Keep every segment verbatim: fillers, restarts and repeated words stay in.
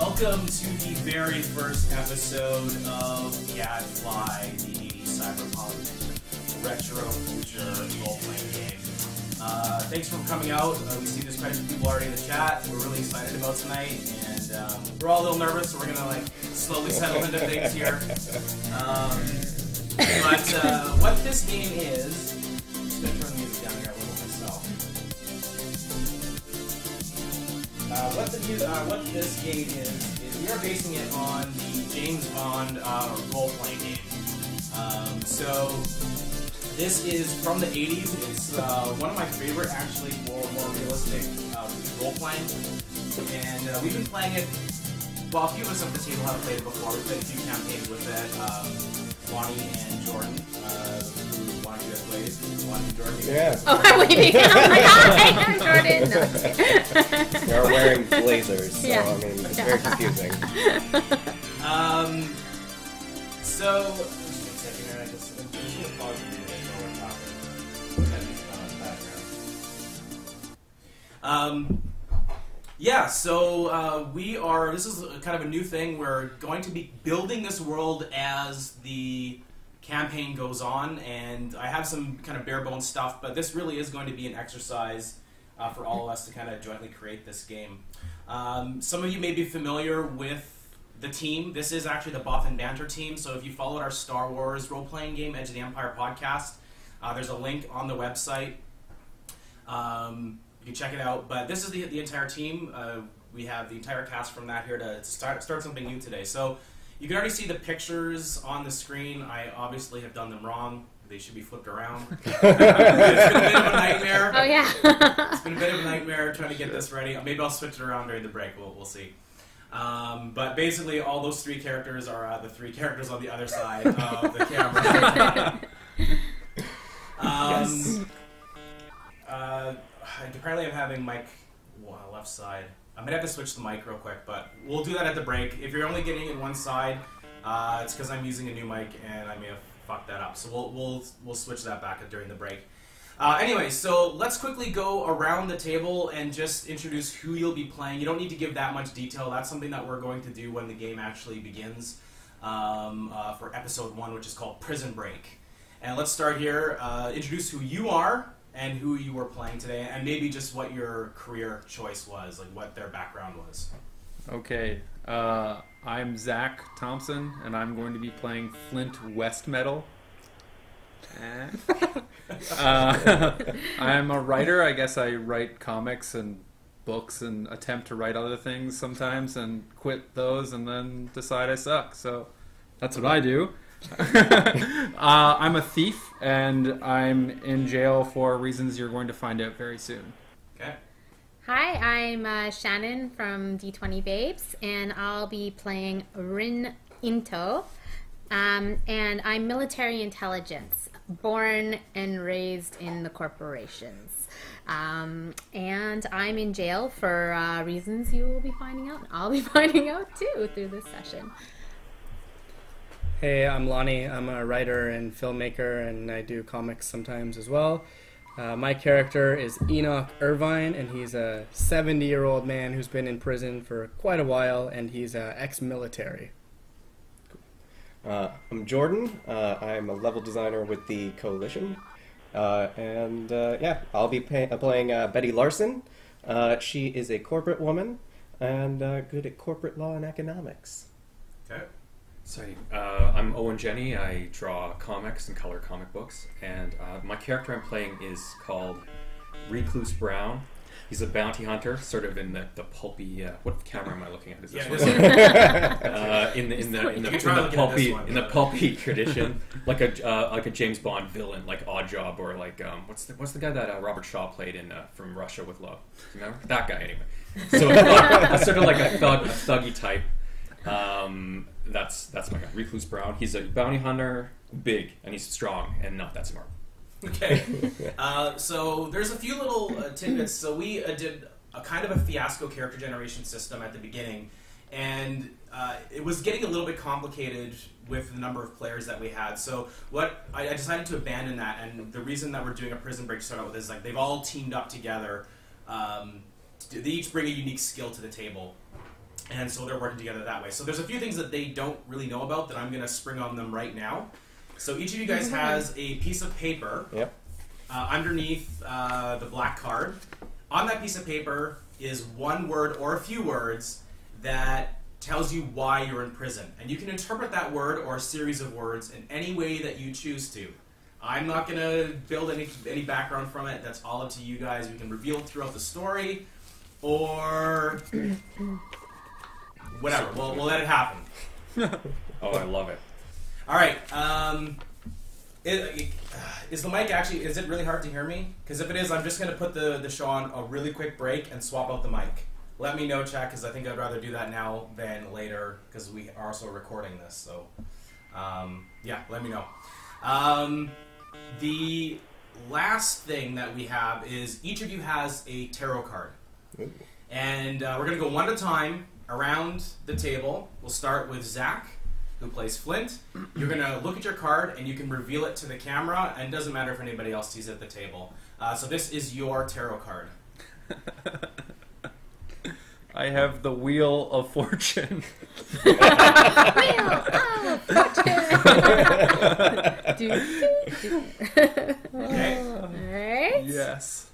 welcome to the very first episode of Gadfly, the eighties cyberpunk retro future role-playing game. Uh, thanks for coming out. Uh, we see there's quite a few people already in the chat. We're really excited about tonight, and um, we're all a little nervous, so we're gonna like slowly settle into things here. Um, but uh, what this game is, I'm just gonna turn the music down here a little myself. Uh, what, the, uh, what this game is, is we are basing it on the James Bond uh, role-playing game. Um, so, this is from the eighties. It's uh, one of my favorite, actually, for more realistic uh, role-playing. And uh, we've been playing it, well, a few of us at the table have played it before. We've played a few campaigns with it. Um, Lonnie and Jordan, uh, who wanted you guys played. Lonnie and Jordan. Yeah. Oh, I'm waving. I'm like, hi, I'm Jordan. No. They're wearing blazers, so Yeah. I mean, it's very confusing. Um, so, just a second here, I just, I'm just gonna pause the video while we're talking. Got music on in the background. Um, yeah, so uh, we are, this is a, kind of a new thing. We're going to be building this world as the campaign goes on, and I have some kind of bare bones stuff, but this really is going to be an exercise uh, for all of us to kind of jointly create this game. Um, some of you may be familiar with the team. This is actually the Bothan Banter team, so if you followed our Star Wars role-playing game, Edge of the Empire podcast, uh, there's a link on the website. Um, you can check it out, but this is the, the entire team. Uh, we have the entire cast from that here to, to start, start something new today. So you can already see the pictures on the screen. I obviously have done them wrong. They should be flipped around. It's been a bit of a nightmare. Oh, yeah. It's been a bit of a nightmare trying to get this ready. Maybe I'll switch it around during the break. We'll, we'll see. Um, but basically, all those three characters are uh, the three characters on the other side of the camera. um, Yes. uh, apparently, I'm having mic well, left side. I'm gonna have to switch the mic real quick, but we'll do that at the break. If you're only getting it one side, uh, it's because I'm using a new mic and I may have fucked that up. So we'll we'll we'll switch that back during the break. Uh, anyway, so let's quickly go around the table and just introduce who you'll be playing. You don't need to give that much detail. That's something that we're going to do when the game actually begins um, uh, for episode one, which is called Prison Break. And let's start here. Uh, introduce who you are and who you were playing today, and maybe just what your career choice was, like what their background was. Okay, uh, I'm Zach Thompson, and I'm going to be playing Flint West Metal. uh, I'm a writer. I guess I write comics and books and attempt to write other things sometimes and quit those and then decide I suck. So that's what I do. uh, I'm a thief, and I'm in jail for reasons you're going to find out very soon. Okay. Hi, I'm uh, Shannon from D twenty Babes, and I'll be playing Rin Into. Um, and I'm military intelligence, born and raised in the corporations. Um, and I'm in jail for uh, reasons you will be finding out, and I'll be finding out too through this session. Hey, I'm Lonnie. I'm a writer and filmmaker, and I do comics sometimes as well. Uh, my character is Enoch Irvine, and he's a seventy-year-old man who's been in prison for quite a while, and he's uh, ex-military. Uh, I'm Jordan. Uh, I'm a level designer with the Coalition. Uh, and uh, yeah, I'll be pay- uh, playing uh, Betty Larson. Uh, she is a corporate woman and uh, good at corporate law and economics. Okay. Sorry, uh, I'm Owen Jenny. I draw comics and color comic books, and uh, my character I'm playing is called Recluse Brown. He's a bounty hunter, sort of in the, the pulpy. Uh, what camera am I looking at? Is this Yeah, one? this uh, in the in the in the, You in can try the looking at this pulpy one. in the pulpy tradition, like a uh, like a James Bond villain, like Odd Job, or like um, what's the what's the guy that uh, Robert Shaw played in uh, From Russia with Love? Remember that guy anyway? So it's sort of like a thug, a thuggy type. Um, that's that's my guy, Recluse Brown. He's a bounty hunter, big, and he's strong and not that smart. Okay. Uh, so there's a few little uh, tidbits. So we uh, did a kind of a fiasco character generation system at the beginning, and uh, it was getting a little bit complicated with the number of players that we had. So what I, I decided to abandon that, and the reason that we're doing a Prison Break to start out with is like they've all teamed up together. Um, they each bring a unique skill to the table. and so they're working together that way. So there's a few things that they don't really know about that I'm going to spring on them right now. So each of you guys has a piece of paper Yep. uh, underneath uh, the black card. On that piece of paper is one word or a few words that tells you why you're in prison. And you can interpret that word or a series of words in any way that you choose to. I'm not going to build any, any background from it. That's all up to you guys. We can reveal it throughout the story, or whatever. We'll, we'll let it happen. Oh, I love it. All right. Um, it, it, is the mic actually, is it really hard to hear me? Because if it is, I'm just going to put the, the show on a really quick break and swap out the mic. Let me know, chat, because I think I'd rather do that now than later, because we are also recording this. So, um, yeah, let me know. Um, the last thing that we have is each of you has a tarot card. Ooh. And uh, we're going to go one at a time around the table. We'll start with Zach, who plays Flint. You're going to look at your card, and you can reveal it to the camera, and it doesn't matter if anybody else sees it at the table. Uh, so this is your tarot card. I have the Wheel of Fortune. Wheel of Fortune. do, do, do. Okay. Alright. Yes.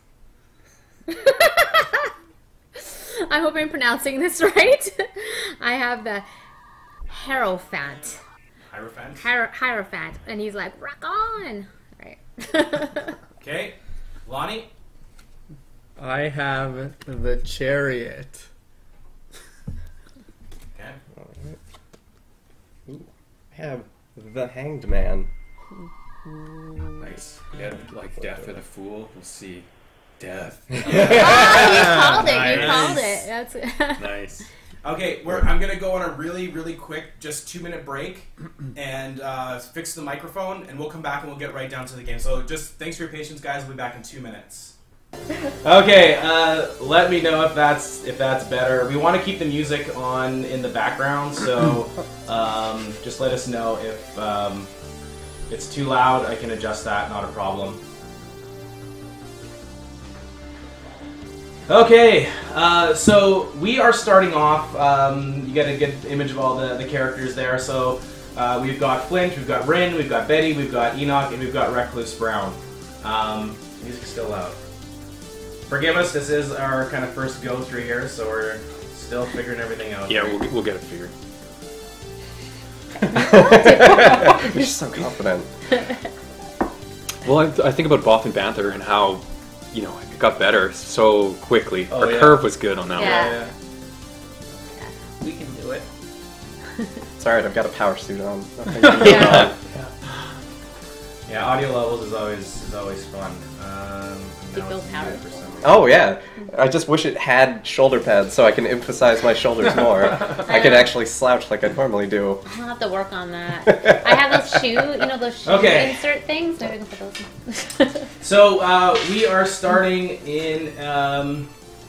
I hope I'm pronouncing this right. I have the Hierophant. Hierophant. Hier- Hierophant. And he's like, rock on! Right. Okay. Lonnie. I have the Chariot. Okay. Alright. Ooh, I have the Hanged Man. Nice. Yeah, like Death of the Fool. We'll see. Death. Oh, you called it. You Nice. called it. That's Nice. Okay, we're, I'm going to go on a really, really quick, just two-minute break and uh, fix the microphone, and we'll come back and we'll get right down to the game. So just thanks for your patience, guys. We'll be back in two minutes. Okay, uh, let me know if that's if that's better. We want to keep the music on in the background, so um, just let us know if um, it's too loud. I can adjust that, not a problem. Okay, uh, so we are starting off. Um, you get a good image of all the, the characters there. So uh, we've got Flint, we've got Rin, we've got Betty, we've got Enoch, and we've got Recluse Brown. Um, music's still loud. Forgive us, this is our kind of first go through here, so we're still figuring everything out. Yeah, we'll, we'll get it figured. You're so confident. Well, I, I think about Bothan Banter and how, you know, it got better so quickly. Oh, Our yeah. curve was good on that Yeah. one. We can do it. It's alright, I've got a power suit on. Nothing Yeah. Yeah, audio levels is always is always fun. Um, You now feel it's power. muted for some reason. Oh yeah, I just wish it had shoulder pads so I can emphasize my shoulders more. I can actually slouch like I normally do. I'll have to work on that. I have those shoe, you know, those shoe Okay. insert things. Maybe we can put those in. So uh, we are starting in um,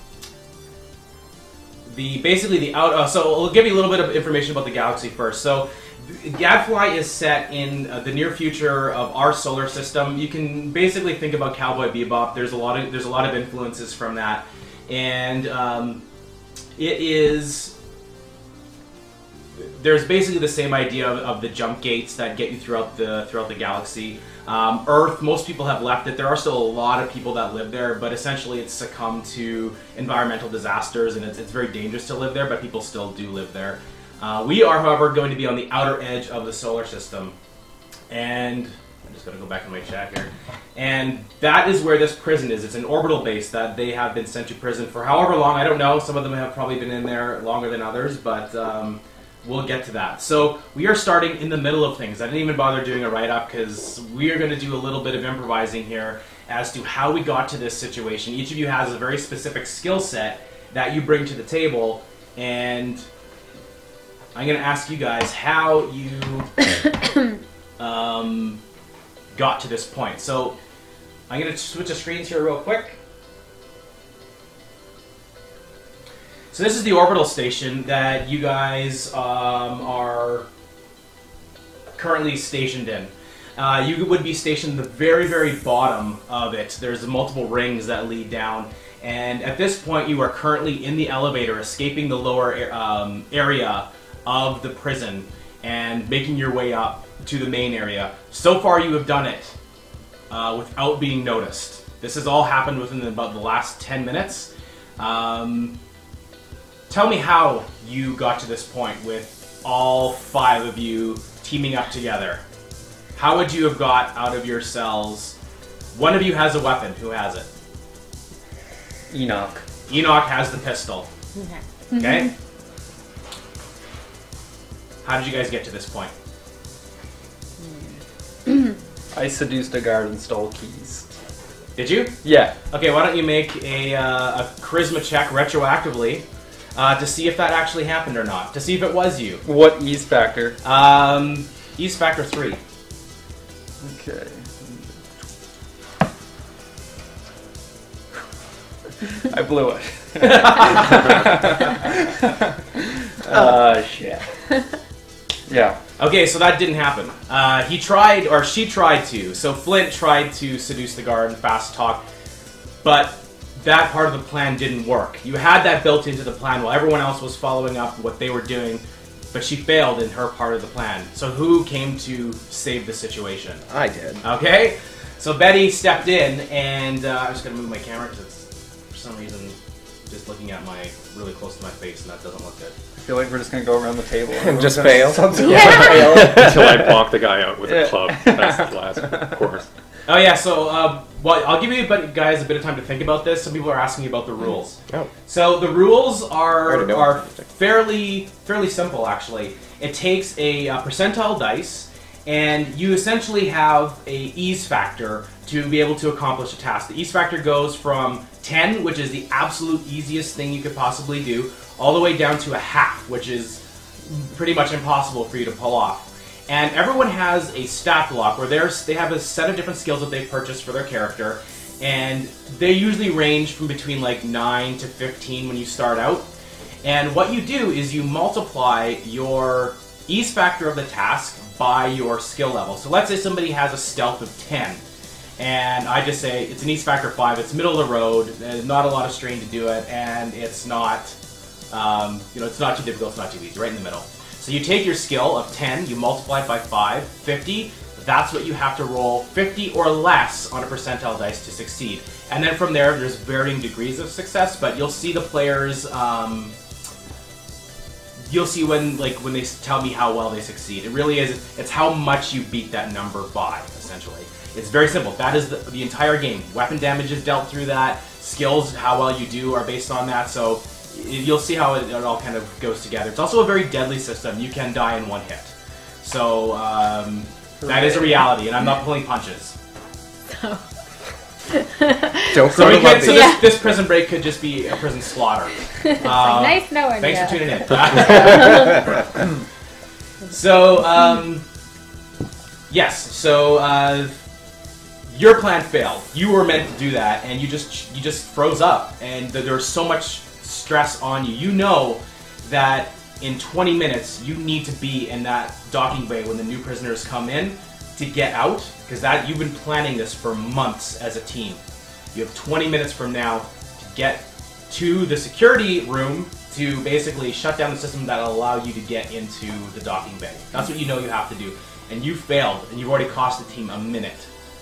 the basically the out. Uh, so we'll give you a little bit of information about the galaxy first. So Gadfly is set in uh, the near future of our solar system. You can basically think about Cowboy Bebop. There's a lot of there's a lot of influences from that, and um, it is. There's basically the same idea of, of the jump gates that get you throughout the throughout the galaxy. Um, Earth, most people have left it. There are still a lot of people that live there, but essentially it's succumbed to environmental disasters, and it's, it's very dangerous to live there, but people still do live there. Uh, we are, however, going to be on the outer edge of the solar system, and I'm just going to go back in my chat here. And that is where this prison is. It's an orbital base that they have been sent to prison for however long. I don't know. Some of them have probably been in there longer than others, but um, we'll get to that. So we are starting in the middle of things. I didn't even bother doing a write-up because we are going to do a little bit of improvising here as to how we got to this situation. Each of you has a very specific skill set that you bring to the table, and I'm going to ask you guys how you um, got to this point. So I'm going to switch the screens here real quick. So this is the orbital station that you guys um, are currently stationed in. Uh, you would be stationed at the very, very bottom of it. There's multiple rings that lead down. And at this point, you are currently in the elevator, escaping the lower um, area of the prison and making your way up to the main area. So far, you have done it uh, without being noticed. This has all happened within about the last ten minutes. Um, tell me how you got to this point with all five of you teaming up together. How would you have got out of your cells? One of you has a weapon. Who has it? Enoch. Enoch has the pistol. Okay. Okay? How did you guys get to this point? I seduced a guard and stole keys. Did you? Yeah. Okay, why don't you make a, uh, a charisma check retroactively uh, to see if that actually happened or not. To see if it was you. What ease factor? Um, ease factor three. Okay. I blew it. uh, shit. Yeah. Okay, so that didn't happen. Uh, he tried, or she tried to. So Flint tried to seduce the guard and fast talk, but that part of the plan didn't work. You had that built into the plan while everyone else was following up what they were doing, but she failed in her part of the plan. So who came to save the situation? I did. Okay, so Betty stepped in, and uh, I'm just going to move my camera because it's, for some reason, just looking at my, really close to my face, and that doesn't look good. I feel like we're just gonna go around the table And just fail. Yeah. Until I bonk the guy out with a club. That's the last course. Oh yeah, so uh, well, I'll give you guys a bit of time to think about this. Some people are asking about the rules. Oh. So the rules I are already know are what's interesting. fairly fairly simple actually. It takes a uh, percentile dice, and you essentially have a ease factor to be able to accomplish a task. The ease factor goes from ten, which is the absolute easiest thing you could possibly do, all the way down to a half, which is pretty much impossible for you to pull off. And everyone has a stat block where there's, they have a set of different skills that they've purchased for their character, and they usually range from between like nine to fifteen when you start out. And what you do is you multiply your ease factor of the task by your skill level. So let's say somebody has a stealth of ten, and I just say it's an ease factor five, it's middle of the road, there's not a lot of strain to do it, and it's not, um, you know, it's not too difficult, it's not too easy, right in the middle. So you take your skill of ten, you multiply it by five, fifty, that's what you have to roll, fifty or less on a percentile dice to succeed. And then from there, there's varying degrees of success, but you'll see the players, um, you'll see when, like, when they tell me how well they succeed. It really is, it's how much you beat that number by, essentially. It's very simple. That is the, the entire game. Weapon damage is dealt through that, skills, how well you do are based on that, so you'll see how it, it all kind of goes together. It's also a very deadly system. You can die in one hit. So, um, that is a reality, and I'm not pulling punches. So. Don't So, go we to could, so Lumpy. this, this prison break could just be a prison slaughter. It's Um, like, nice knowing Thanks you. for tuning in. So, um, yes, so, uh, your plan failed. You were meant to do that, and you just you just froze up, and th- there's so much stress on you. You know that in twenty minutes you need to be in that docking bay when the new prisoners come in to get out, because that you've been planning this for months as a team. You have twenty minutes from now to get to the security room to basically shut down the system that'll allow you to get into the docking bay. That's what you know you have to do, and you failed, and you've already cost the team a minute.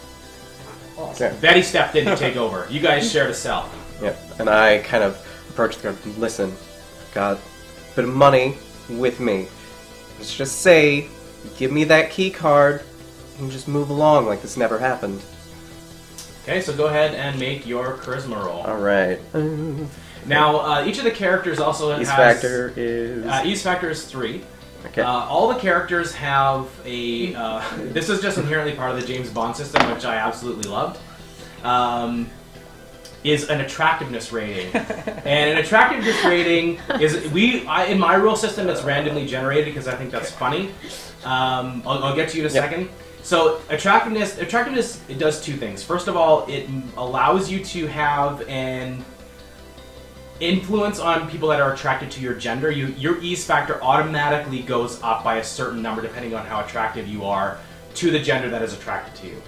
Okay. Betty stepped in to take over. You guys shared a cell. Yep. And I kind of approached the guard. Listen, got a bit of money with me. Let's just say, give me that key card, and just move along like this never happened. Okay, so go ahead and make your charisma roll. All right. Now, uh, each of the characters also Ease has... factor is. Uh, ease factor is three. Okay. Uh, all the characters have a... Uh, this is just inherently part of the James Bond system, which I absolutely loved. Um, is an attractiveness rating. And an attractiveness rating is... we I, in my rule system, it's randomly generated because I think that's funny. Um, I'll, I'll get to you in a Yep. second. So attractiveness, attractiveness, it does two things. First of all, it allows you to have an influence on people that are attracted to your gender. You, your ease factor automatically goes up by a certain number depending on how attractive you are to the gender that is attracted to you.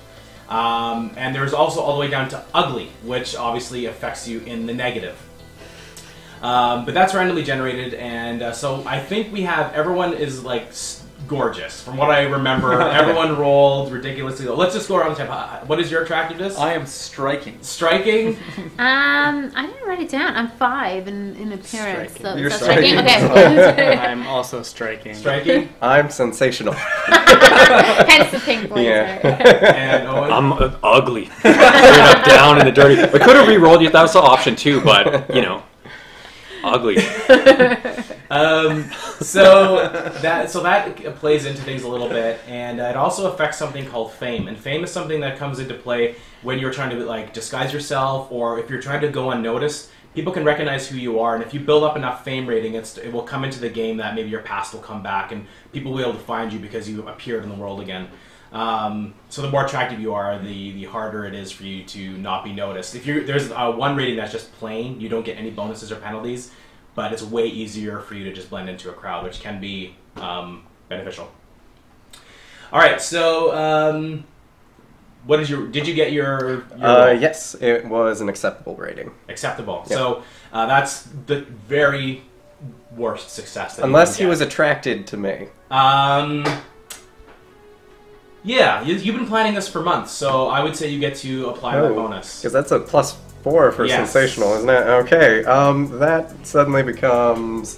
Um, and there's also all the way down to ugly, which obviously affects you in the negative. Um, but that's randomly generated, and uh, so I think we have everyone is like s- gorgeous. From what I remember, everyone rolled ridiculously low. Let's just go around the time. What is your attractiveness? I am striking. Striking. Um, I didn't write it down. I'm five in, in appearance. Striking. So, You're so striking. Okay. I'm also striking. Striking. I'm sensational. Hence the pink voice. Yeah. Right? And Owen. I'm uh, ugly. Straight up down in the dirty. I could have re-rolled you. That was the option too, but you know, ugly. Um, so that so that plays into things a little bit, and uh, it also affects something called fame. And fame is something that comes into play when you're trying to like disguise yourself, or if you're trying to go unnoticed. People can recognize who you are, and if you build up enough fame rating, it's, it will come into the game that maybe your past will come back, and people will be able to find you because you appeared in the world again. Um, so the more attractive you are, the, the harder it is for you to not be noticed. If you there's uh, one rating that's just plain, you don't get any bonuses or penalties, but it's way easier for you to just blend into a crowd, which can be um, beneficial. All right, so um, what is your? Did you get your? your Uh, yes, it was an acceptable rating. acceptable? Yeah. So uh, that's the very worst success. That you Unless can he get. was attracted to me. Um. Yeah, you, you've been planning this for months, so I would say you get to apply that bonus. Because that's a plus four for Yes. sensational, isn't it? Okay, um, that suddenly becomes...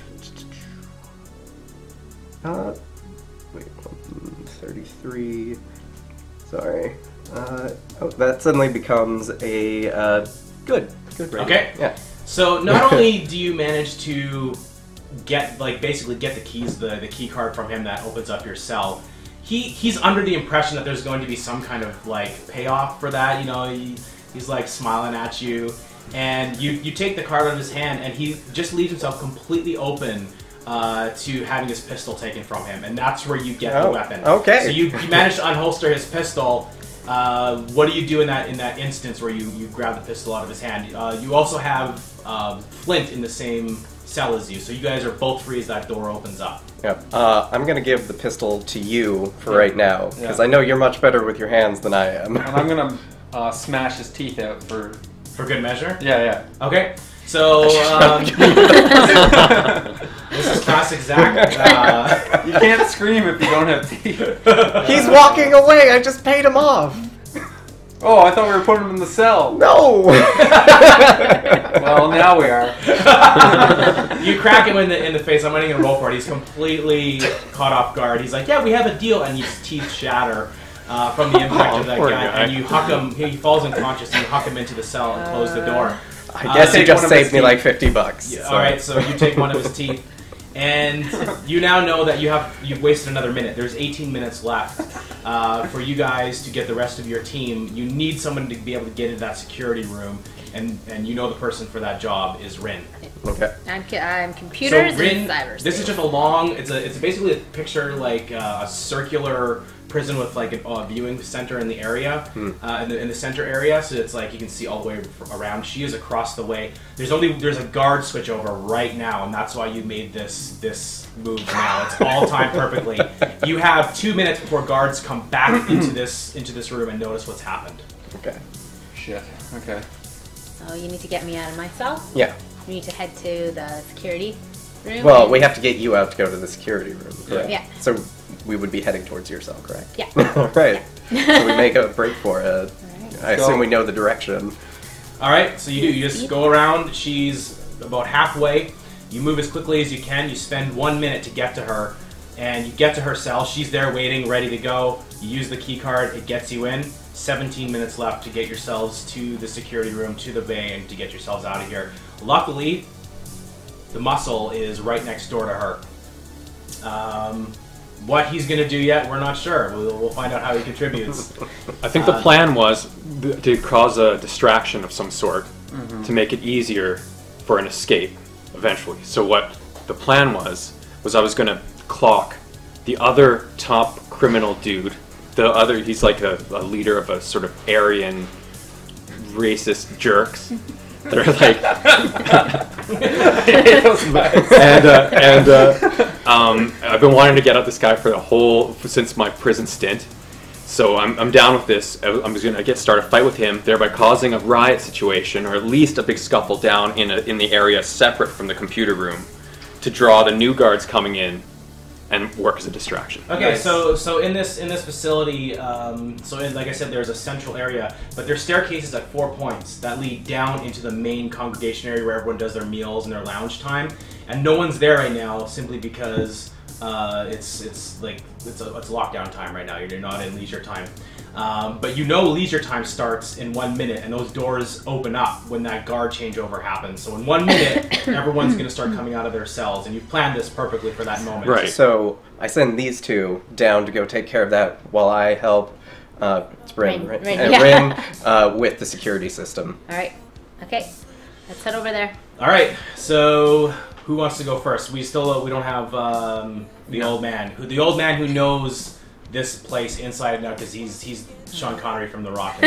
Uh, wait, thirty-three... Sorry. Uh, oh, that suddenly becomes a, uh, good. Good rating. Okay. Yeah. So not only do you manage to get, like, basically get the keys, the, the key card from him that opens up your cell, he he's under the impression that there's going to be some kind of, like, payoff for that. You know, he, he's, like, smiling at you. And you, you take the card out of his hand, and he just leaves himself completely open uh, to having his pistol taken from him. And that's where you get Oh, the weapon. okay. So you, you manage to unholster his pistol. Uh, what do you do in that in that instance where you, you grab the pistol out of his hand? Uh, you also have uh, Flint in the same cell as you, so you guys are both free as that door opens up. Yep. Uh, I'm gonna give the pistol to you for right now, because Yeah. I know you're much better with your hands than I am. And I'm gonna uh, smash his teeth out for. For good measure? Yeah, yeah. Okay. So, um, this is classic Zach. Uh, You can't scream if you don't have teeth. He's walking away! I just paid him off! Oh, I thought we were putting him in the cell. No! Well, now we are. you crack him in the in the face. I'm running a roll for it. He's completely caught off guard. He's like, "Yeah, we have a deal," and his teeth shatter uh, from the impact Oh, of that poor guy. guy. And you huck him. He falls unconscious. And you huck him into the cell and close the door. I guess Uh, you take just one of his saved me teeth. like fifty bucks. Yeah, so- all right, so you take one of his teeth, and you now know that you have you've wasted another minute. There's eighteen minutes left uh, for you guys to get the rest of your team. You need someone to be able to get into that security room, and and you know the person for that job is Rin. Okay. I'm, co- I'm computers so Rin, and cyberspace. this is just a long. It's a it's basically a picture like uh, a circular prison with like a uh, viewing center in the area, Hmm. uh, in the in the center area. So it's like you can see all the way f- around. She is across the way. There's only there's a guard switch over right now, and that's why you made this this move now. It's all timed perfectly. You have two minutes before guards come back into this into this room and notice what's happened. Okay. Shit. Okay. So you need to get me out of my cell. Yeah. You need to head to the security room. Well, and- we have to get you out to go to the security room, correct? Yeah. So we would be heading towards your cell, correct? Yeah. Right. So we make a break for it. Alright. I Go. assume we know the direction. All right, so you do. You just go around. She's about halfway. You move as quickly as you can. You spend one minute to get to her, and you get to her cell. She's there waiting, ready to go. You use the key card. It gets you in. seventeen minutes left to get yourselves to the security room, to the bay, and to get yourselves out of here. Luckily, the muscle is right next door to her. Um, what he's going to do yet, we're not sure. We'll, we'll find out how he contributes. I think the Uh, plan was th- to cause a distraction of some sort to make it easier for an escape eventually. So what the plan was was I was going to clock the other top criminal dude. The other, he's like a, a leader of a sort of Aryan racist jerks. They're like, and uh, and uh, um, I've been wanting to get at this guy for the whole since my prison stint. So I'm, I'm down with this. I'm just going to get start a fight with him, thereby causing a riot situation, or at least a big scuffle down in a, in the area separate from the computer room, to draw the new guards coming in and work as a distraction. Okay, so so in this in this facility, um, so in, like I said, there's a central area, but there's staircases at four points that lead down into the main congregation area where everyone does their meals and their lounge time, and no one's there right now simply because uh, it's it's like it's a, it's lockdown time right now. You're not in leisure time. Um, but you know leisure time starts in one minute, and those doors open up when that guard changeover happens. So in one minute, everyone's going to start coming out of their cells, and you've planned this perfectly for that moment. Right. So I send these two down to go take care of that while I help uh, it's Rin, Rin, Rin, Rin, uh, yeah. Rin uh, with the security system. All right. Okay. Let's head over there. All right. So who wants to go first? We still uh, we don't have um, the old man. Who the old man who knows this place inside and out because he's he's Sean Connery from The Rock.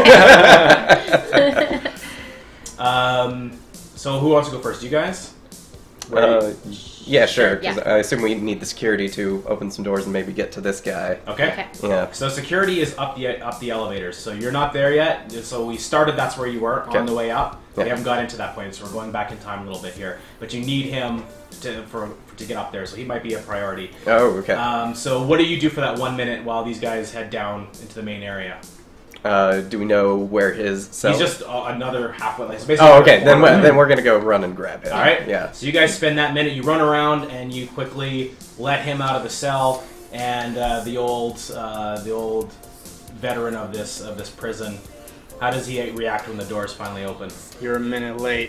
um, so who wants to go first? You guys? Uh, yeah, sure. 'Cause Yeah. I assume we need the security to open some doors and maybe get to this guy. Okay. Okay. Yeah. So security is up the up the elevators. So you're not there yet. So we started. That's where you were Okay. on the way up. We Yeah. haven't got into that point, so we're going back in time a little bit here. But you need him to for to get up there. So he might be a priority. Oh, okay. Um, so what do you do for that one minute while these guys head down into the main area? Uh, do we know where his cell? He's just uh, another halfway. Like, so basically Oh, okay. Then, All we- then we're gonna go run and grab him. right. Yeah. So you guys spend that minute. You run around and you quickly let him out of the cell. And uh, the old uh, the old veteran of this of this prison. How does he react when the doors finally open? You're a minute late.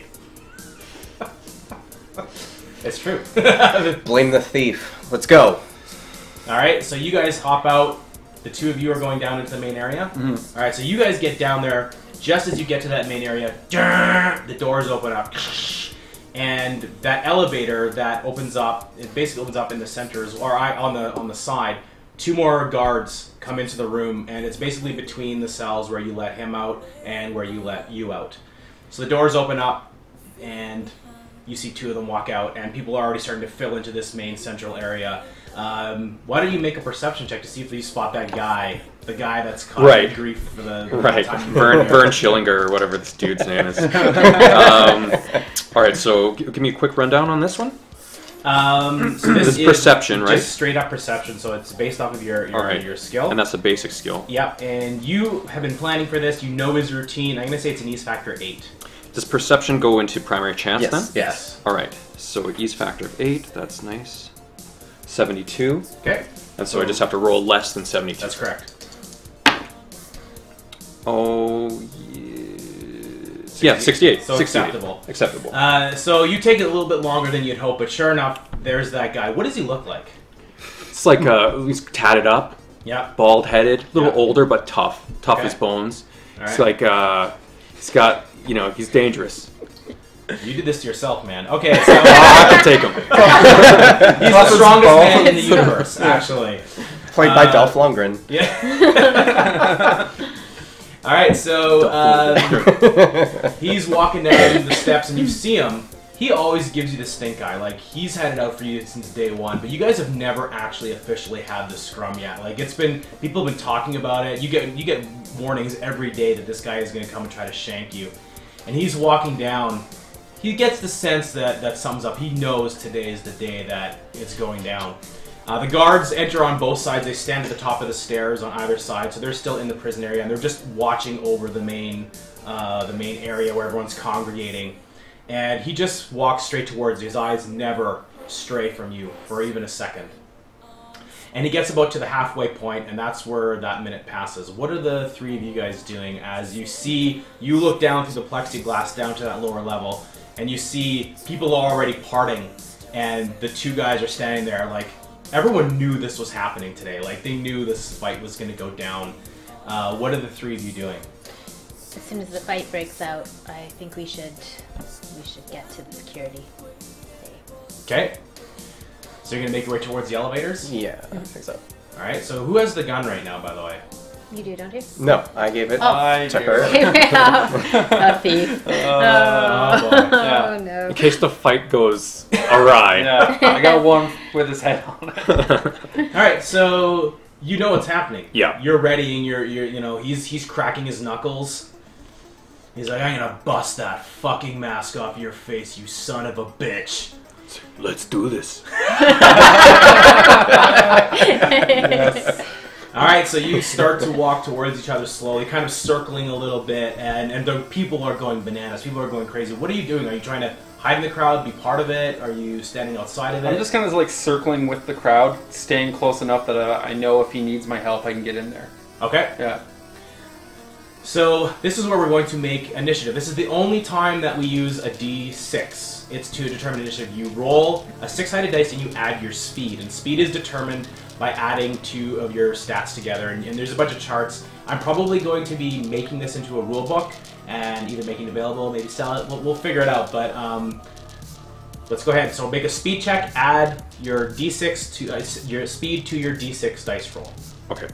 It's true. Blame the thief. Let's go. All right. So you guys hop out. The two of you are going down into the main area. Mm-hmm. All right. So you guys get down there. Just as you get to that main area, the doors open up. And that elevator that opens up, it basically opens up in the centers, or I, on the on the side. Two more guards come into the room, and it's basically between the cells where you let him out and where you let you out. So the doors open up, and you see two of them walk out, and people are already starting to fill into this main central area. Um, why don't you make a perception check to see if you spot that guy, the guy that's causing Right. grief for the, the Right, time. Vern, Vern Schillinger or whatever this dude's name is. Um, all right, so g- give me a quick rundown on this one. Um, so this, This is is perception, right? Just straight up perception. So it's based off of your your, All right. your skill. And that's a basic skill. Yep. And you have been planning for this. You know his routine. I'm gonna say it's an ease factor eight. Does perception go into primary chance Yes. then? Yes. All right, so ease factor of eight. That's nice. seventy-two. Okay. And so I just have to roll less than seventy-two. That's correct. Oh, yes. Yeah, sixty-eight. So sixty-eight. acceptable. Acceptable. Uh, so you take it a little bit longer than you'd hope, but sure enough, there's that guy. What does he look like? It's like uh, he's tatted up, Yeah. bald-headed, a little Yeah. older but tough. Tough Okay. as bones. All It's right. like uh, he's got, you know, he's dangerous. You did this to yourself, man. Okay. So I have to take him. he's the strongest man in the universe, actually. Played by Uh, Dolph Lundgren. Yeah. All right, so um, he's walking down the steps, and you see him. He always gives you the stink eye. Like, he's had it out for you since day one, but you guys have never actually officially had the scrum yet. Like, it's been people have been talking about it. You get you get warnings every day that this guy is going to come and try to shank you, and he's walking down. He gets the sense that that sums up. He knows today is the day that it's going down. Uh, the guards enter on both sides. They stand at the top of the stairs on either side, so they're still in the prison area, and they're just watching over the main, uh, the main area where everyone's congregating. And he just walks straight towards you. His eyes never stray from you for even a second. And he gets about to the halfway point, and that's where that minute passes. What are the three of you guys doing as you see, you look down through the plexiglass down to that lower level, and you see people are already parting, and the two guys are standing there like, everyone knew this was happening today. Like, they knew this fight was going to go down. Uh, what are the three of you doing? As soon as the fight breaks out, I think we should we should get to the security. Okay. So you're going to make your way towards the elevators? Yeah, I think so. All right. So who has the gun right now, by the way? You do, don't you? No, I gave it Oh. I to do. her. A thief. Uh, Oh, boy. Yeah. Oh no. In case the fight goes awry. Yeah, I got one with his head on it. All right. So you know what's happening. Yeah. You're ready, and you're, you're, you know, he's he's cracking his knuckles. He's like, I'm gonna bust that fucking mask off your face, you son of a bitch. Let's do this. Yes. All right, so you start to walk towards each other slowly, kind of circling a little bit, and, and the people are going bananas. People are going crazy. What are you doing? Are you trying to hide in the crowd, be part of it? Are you standing outside of it? I'm just kind of like circling with the crowd, staying close enough that uh, I know if he needs my help, I can get in there. Okay. Yeah. So this is where we're going to make initiative. This is the only time that we use a D six. It's to determine initiative. You roll a six-sided dice and you add your speed. And speed is determined by adding two of your stats together. And, and there's a bunch of charts. I'm probably going to be making this into a rule book and either making it available, maybe sell it. We'll, we'll figure it out. But um, let's go ahead. So make a speed check. Add your D six to uh, your speed to your D six dice roll. Okay.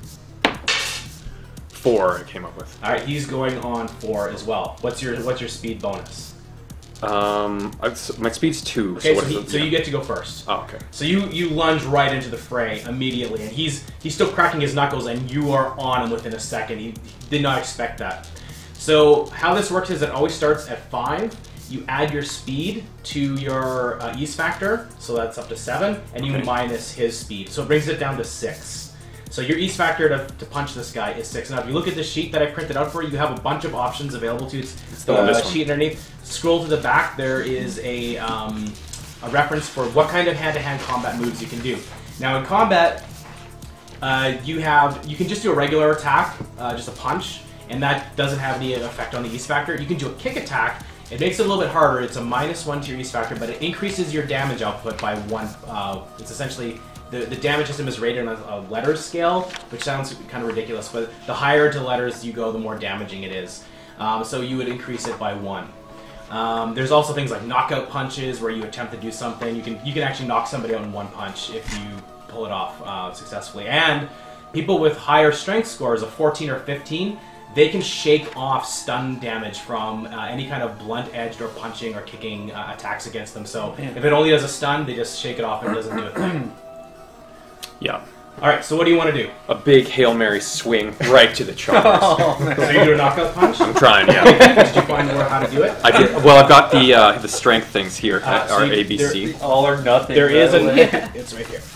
Four I came up with. All right, he's going on four as well. What's your what's your speed bonus? Um, I've, my speed's two. Okay, so, so, what he, is it? so Yeah. you get to go first. Oh, okay. So you you lunge right into the fray immediately, and he's he's still cracking his knuckles, and you are on him within a second. He, he did not expect that. So how this works is it always starts at five. You add your speed to your uh, ease factor, so that's up to seven, and you Okay. minus his speed, so it brings it down to six. So your ease factor to, to punch this guy is six. Now, if you look at the sheet that I printed out for you, you have a bunch of options available to you. It's, it's the Oh, this uh, one. sheet underneath. Scroll to the back. There is a um, a reference for what kind of hand-to-hand combat moves you can do. Now, in combat, uh, you have you can just do a regular attack, uh, just a punch, and that doesn't have any effect on the ease factor. You can do a kick attack. It makes it a little bit harder. It's a minus one to your ease factor, but it increases your damage output by one. Uh, it's essentially the, the damage system is rated on a, a letters scale, which sounds kind of ridiculous, but the higher to letters you go, the more damaging it is. Um, so you would increase it by one. Um, there's also things like knockout punches, where you attempt to do something. You can you can actually knock somebody out in one punch if you pull it off uh, successfully. And people with higher strength scores of fourteen or fifteen, they can shake off stun damage from uh, any kind of blunt-edged or punching or kicking uh, attacks against them. So if it only does a stun, they just shake it off and it doesn't do a thing. Yeah. All right, so what do you want to do? A big Hail Mary swing right to the choppers. So you do a knockout punch? I'm trying, yeah. Did you find more how to do it? I did. Well, I've got the uh, the strength things here. Uh, so our you- A B C. All or nothing. There is by an... the way. It's right here.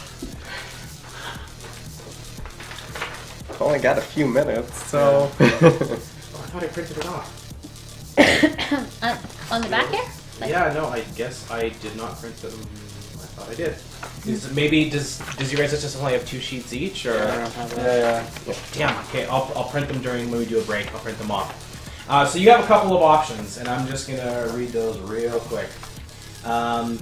Only got a few minutes, so. Oh, I thought I printed it off. uh, on the back here? Like- Yeah, no, I guess I did not print them. I thought I did. Is, maybe does does you guys just only have two sheets each, or? Yeah, yeah. Damn. Okay, I'll I'll print them during when we do a break. I'll print them off. Uh, so you have a couple of options, and I'm just gonna read those real quick. Um,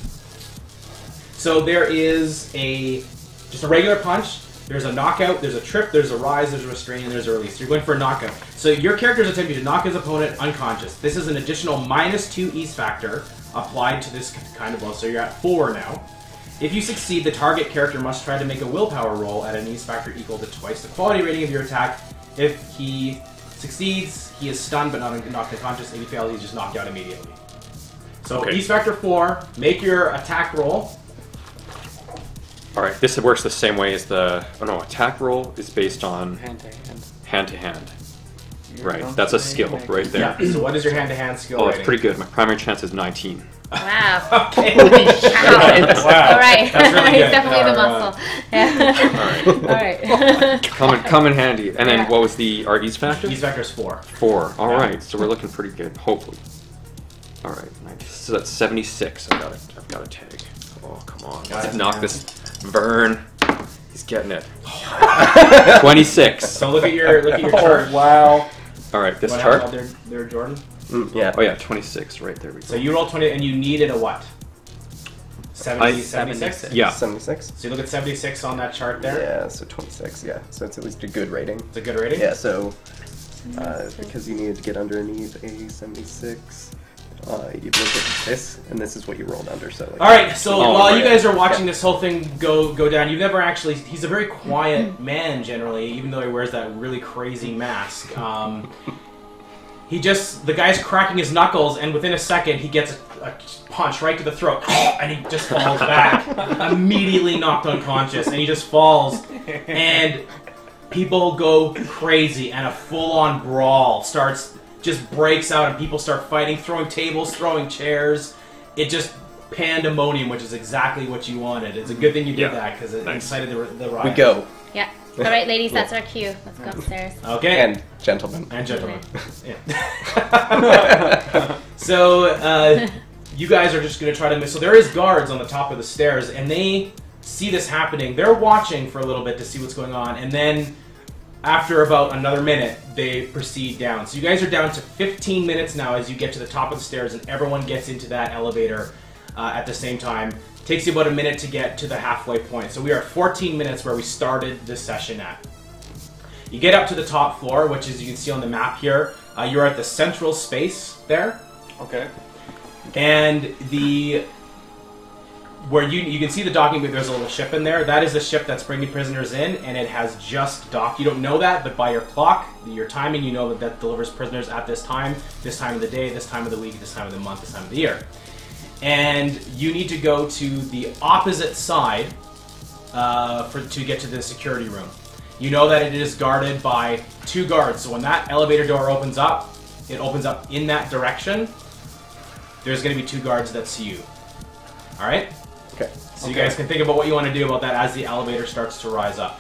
so there is a just a regular punch. There's a knockout, there's a trip, there's a rise, there's a restrain, and there's a release. You're going for a knockout. So your character is attempting to knock his opponent unconscious. This is an additional minus two ease factor applied to this kind of blow, so you're at four now. If you succeed, the target character must try to make a willpower roll at an ease factor equal to twice the quality rating of your attack. If he succeeds, he is stunned but not knocked unconscious. If he fails, he's just knocked out immediately. So Okay. ease factor four, make your attack roll. All right. This works the same way as the. Oh no, attack roll is based on Hand to hand. hand to hand. Right. That's a skill right there. Yeah, so what is your hand-to-hand skill Oh, that's rating? pretty good. My primary chance is nineteen. Wow. Okay. Wow. Wow. All right. That's really good. It's definitely the Our, uh, muscle. Yeah. All right. Come in, come in handy. And then Yeah. what was the our ease factor? Ease factor is four. Four. All Yeah. right. So we're looking pretty good. Hopefully. All right. So that's seventy-six. I got it. I've got a tag. Oh come on. Got Let's it. knock this. Vern. He's getting it. twenty-six. So look at your look at your chart. Oh, wow. All right. This What chart. happened there, there, Jordan? Mm, yeah. Oh yeah, twenty-six. Right there we go. So you roll twenty, and you needed a what? seventy, I- seventy-six? Yeah. seventy-six? So you look at seventy-six on that chart there. Yeah, so twenty-six, yeah. So it's at least a good rating. It's a good rating. Yeah, so uh, because you needed to get underneath a seventy-six, uh, you look at this, and this is what you rolled under. So like, All right. So Oh, while you right. guys are watching Yeah. this whole thing go go down, you've never actually. He's a very quiet man generally, even though he wears that really crazy mask. Um, he just the guy's cracking his knuckles, and within a second he gets a, a punch right to the throat, and he just falls back, immediately knocked unconscious, and he just falls, and people go crazy, and a full-on brawl starts, just breaks out, and people start fighting, throwing tables, throwing chairs. It just pandemonium, which is exactly what you wanted. It's a good thing you did Yeah. that because it Nice. incited the, the We riot. go. Yeah. All right, ladies, that's our cue. Let's go upstairs. Okay. And gentlemen. And gentlemen. Yeah. So, uh, you guys are just going to try to miss. So there is guards on the top of the stairs, and they see this happening. They're watching for a little bit to see what's going on, and then after about another minute, they proceed down. So you guys are down to fifteen minutes now as you get to the top of the stairs, and everyone gets into that elevator uh, at the same time. Takes you about a minute to get to the halfway point. So we are at fourteen minutes where we started this session at. You get up to the top floor, which as you can see on the map here, uh, you're at the central space there. Okay. And the where you you can see the docking bay, there's a little ship in there. That is the ship that's bringing prisoners in, and it has just docked. You don't know that, but by your clock, your timing, you know that that delivers prisoners at this time, this time of the day, this time of the week, this time of the month, this time of the year. And you need to go to the opposite side uh, for to get to the security room. You know that it is guarded by two guards. So when that elevator door opens up, it opens up in that direction. There's going to be two guards that see you. All right? Okay. So you guys can think about what you want to do about that as the elevator starts to rise up.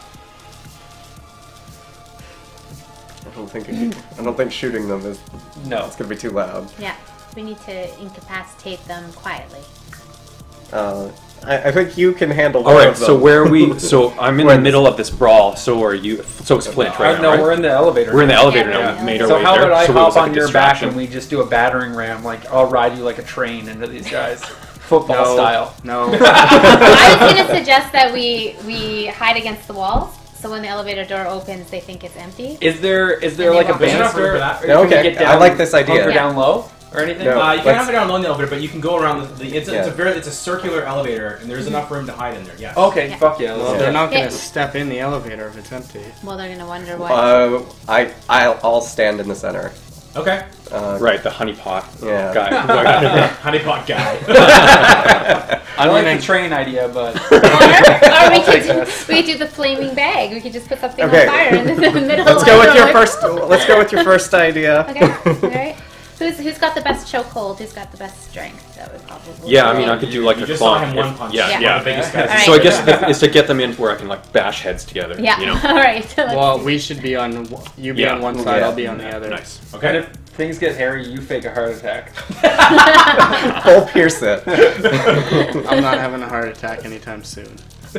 I don't think it, I don't think shooting them is. No. It's gonna be too loud. Yeah. We need to incapacitate them quietly. Uh, I, I think you can handle. All one right, of them. so where are we? So I'm in We're the in middle of this brawl. So are you? So it's Flint, right? Uh, now, no, right? we're in the elevator. We're in the elevator now. Yeah. We've made our So way how there. about I so it hop was like on a your back distraction. and we just do a battering ram? Like I'll ride you like a train into these guys, football No. style. No. I was going to suggest that we we hide against the walls, so when the elevator door opens, they think it's empty. Is there is there And like they a walk- There's enough room banister? for that. Or can we Okay, get I down- like this idea. hunker Yeah. down low or anything? No. Uh, you can let's- have it down along the elevator, but you can go around the. the it's, a, it's a Yeah. very it's a circular elevator, and there's enough room to hide in there. Yes. Okay, Yeah. fuck yeah. Let's Well, do they're it. not going Yeah. to step in the elevator if it's empty. Well, they're going to wonder why. Uh, I I'll, I'll stand in the center. Okay. Uh, Right, the honeypot Yeah. guy. Honeypot guy. I like the train idea, but or, or we, could do, this. we could do the flaming bag. We could just put something Okay. on fire in the, the middle. Let's go with and your throw it. first. Let's go with your first idea. Okay. All right. Who's who's got the best chokehold? Who's got the best strength? That would probably. Yeah, I mean, I could do like You a just saw clone. him one if- punch. Yeah, Yeah. yeah. The biggest All guy. right. So I guess the, is to get them in where I can like bash heads together. Yeah. You know. All right. So let's Well, do- we should be on. You be Yeah. on one side. Yeah. I'll be on the other. Nice. And Okay. if things get hairy, you fake a heart attack. Full pierce it. I'm not having a heart attack anytime soon.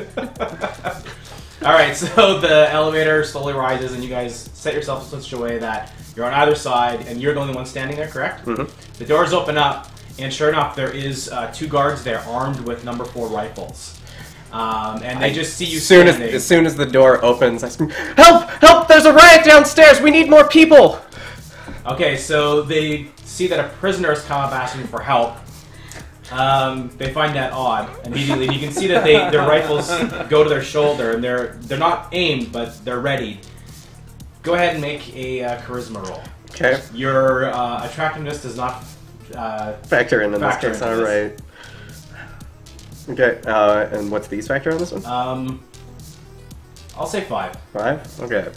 All right. So the elevator slowly rises, and you guys set yourself in such a way that you're on either side, and you're the only one standing there. Correct? Mhm. The doors open up, and sure enough, there is uh, two guards there armed with number four rifles. Um, and they just see you As soon as, standing. as soon as the door opens, I scream, "Help! Help! There's a riot downstairs! We need more people!" Okay, so they see that a prisoner has come up asking for help. Um, they find that odd immediately. And you can see that they their rifles go to their shoulder, and they're they're not aimed, but they're ready. Go ahead and make a uh, charisma roll. Okay. Your uh, attractiveness does not. Uh, Factor in in this Factor case. into All this. right. Okay. Uh, and what's the ease factor on this one? um, I'll say five. Five. Okay.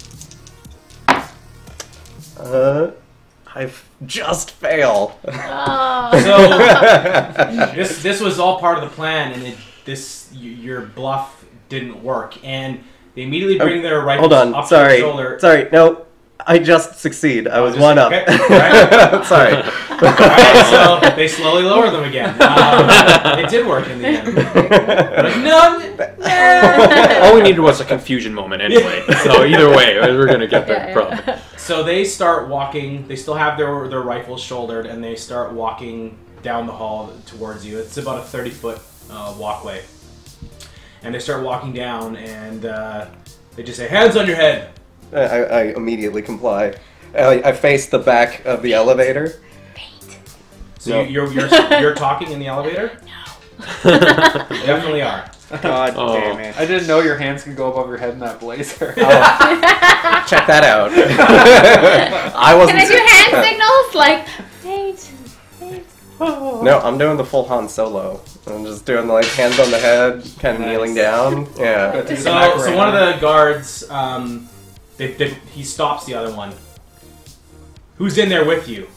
Uh, I just fail. Oh. So this this was all part of the plan, and it, this y- your bluff didn't work, and they immediately bring their rifles Hold on. up Sorry. to their shoulder. Sorry. No. I just succeed. I was just- one up. okay, alright. Sorry. Alright, so they slowly lower them again. Um, it did work in the end. But no, no. All we needed was a confusion moment anyway. So either way, we're gonna get there. Yeah, Probably. yeah. So they start walking. They still have their their rifles shouldered, and they start walking down the hall towards you. It's about a thirty foot uh, walkway, and they start walking down, and uh, they just say, "Hands on your head." I, I immediately comply. I, I face the back of the elevator. So No. you, you're you're you're talking in the elevator. No. You definitely are. God Oh. damn it. I didn't know your hands could go above your head in that blazer. Check that out. I wasn't. Can I do hand signals? Like, wait, wait. No, I'm doing the full Han Solo. I'm just doing like hands on the head, kind of Nice. kneeling down. Yeah. Go to the So, back so right one of now. the guards, um, they, they, he stops the other one. Who's in there with you?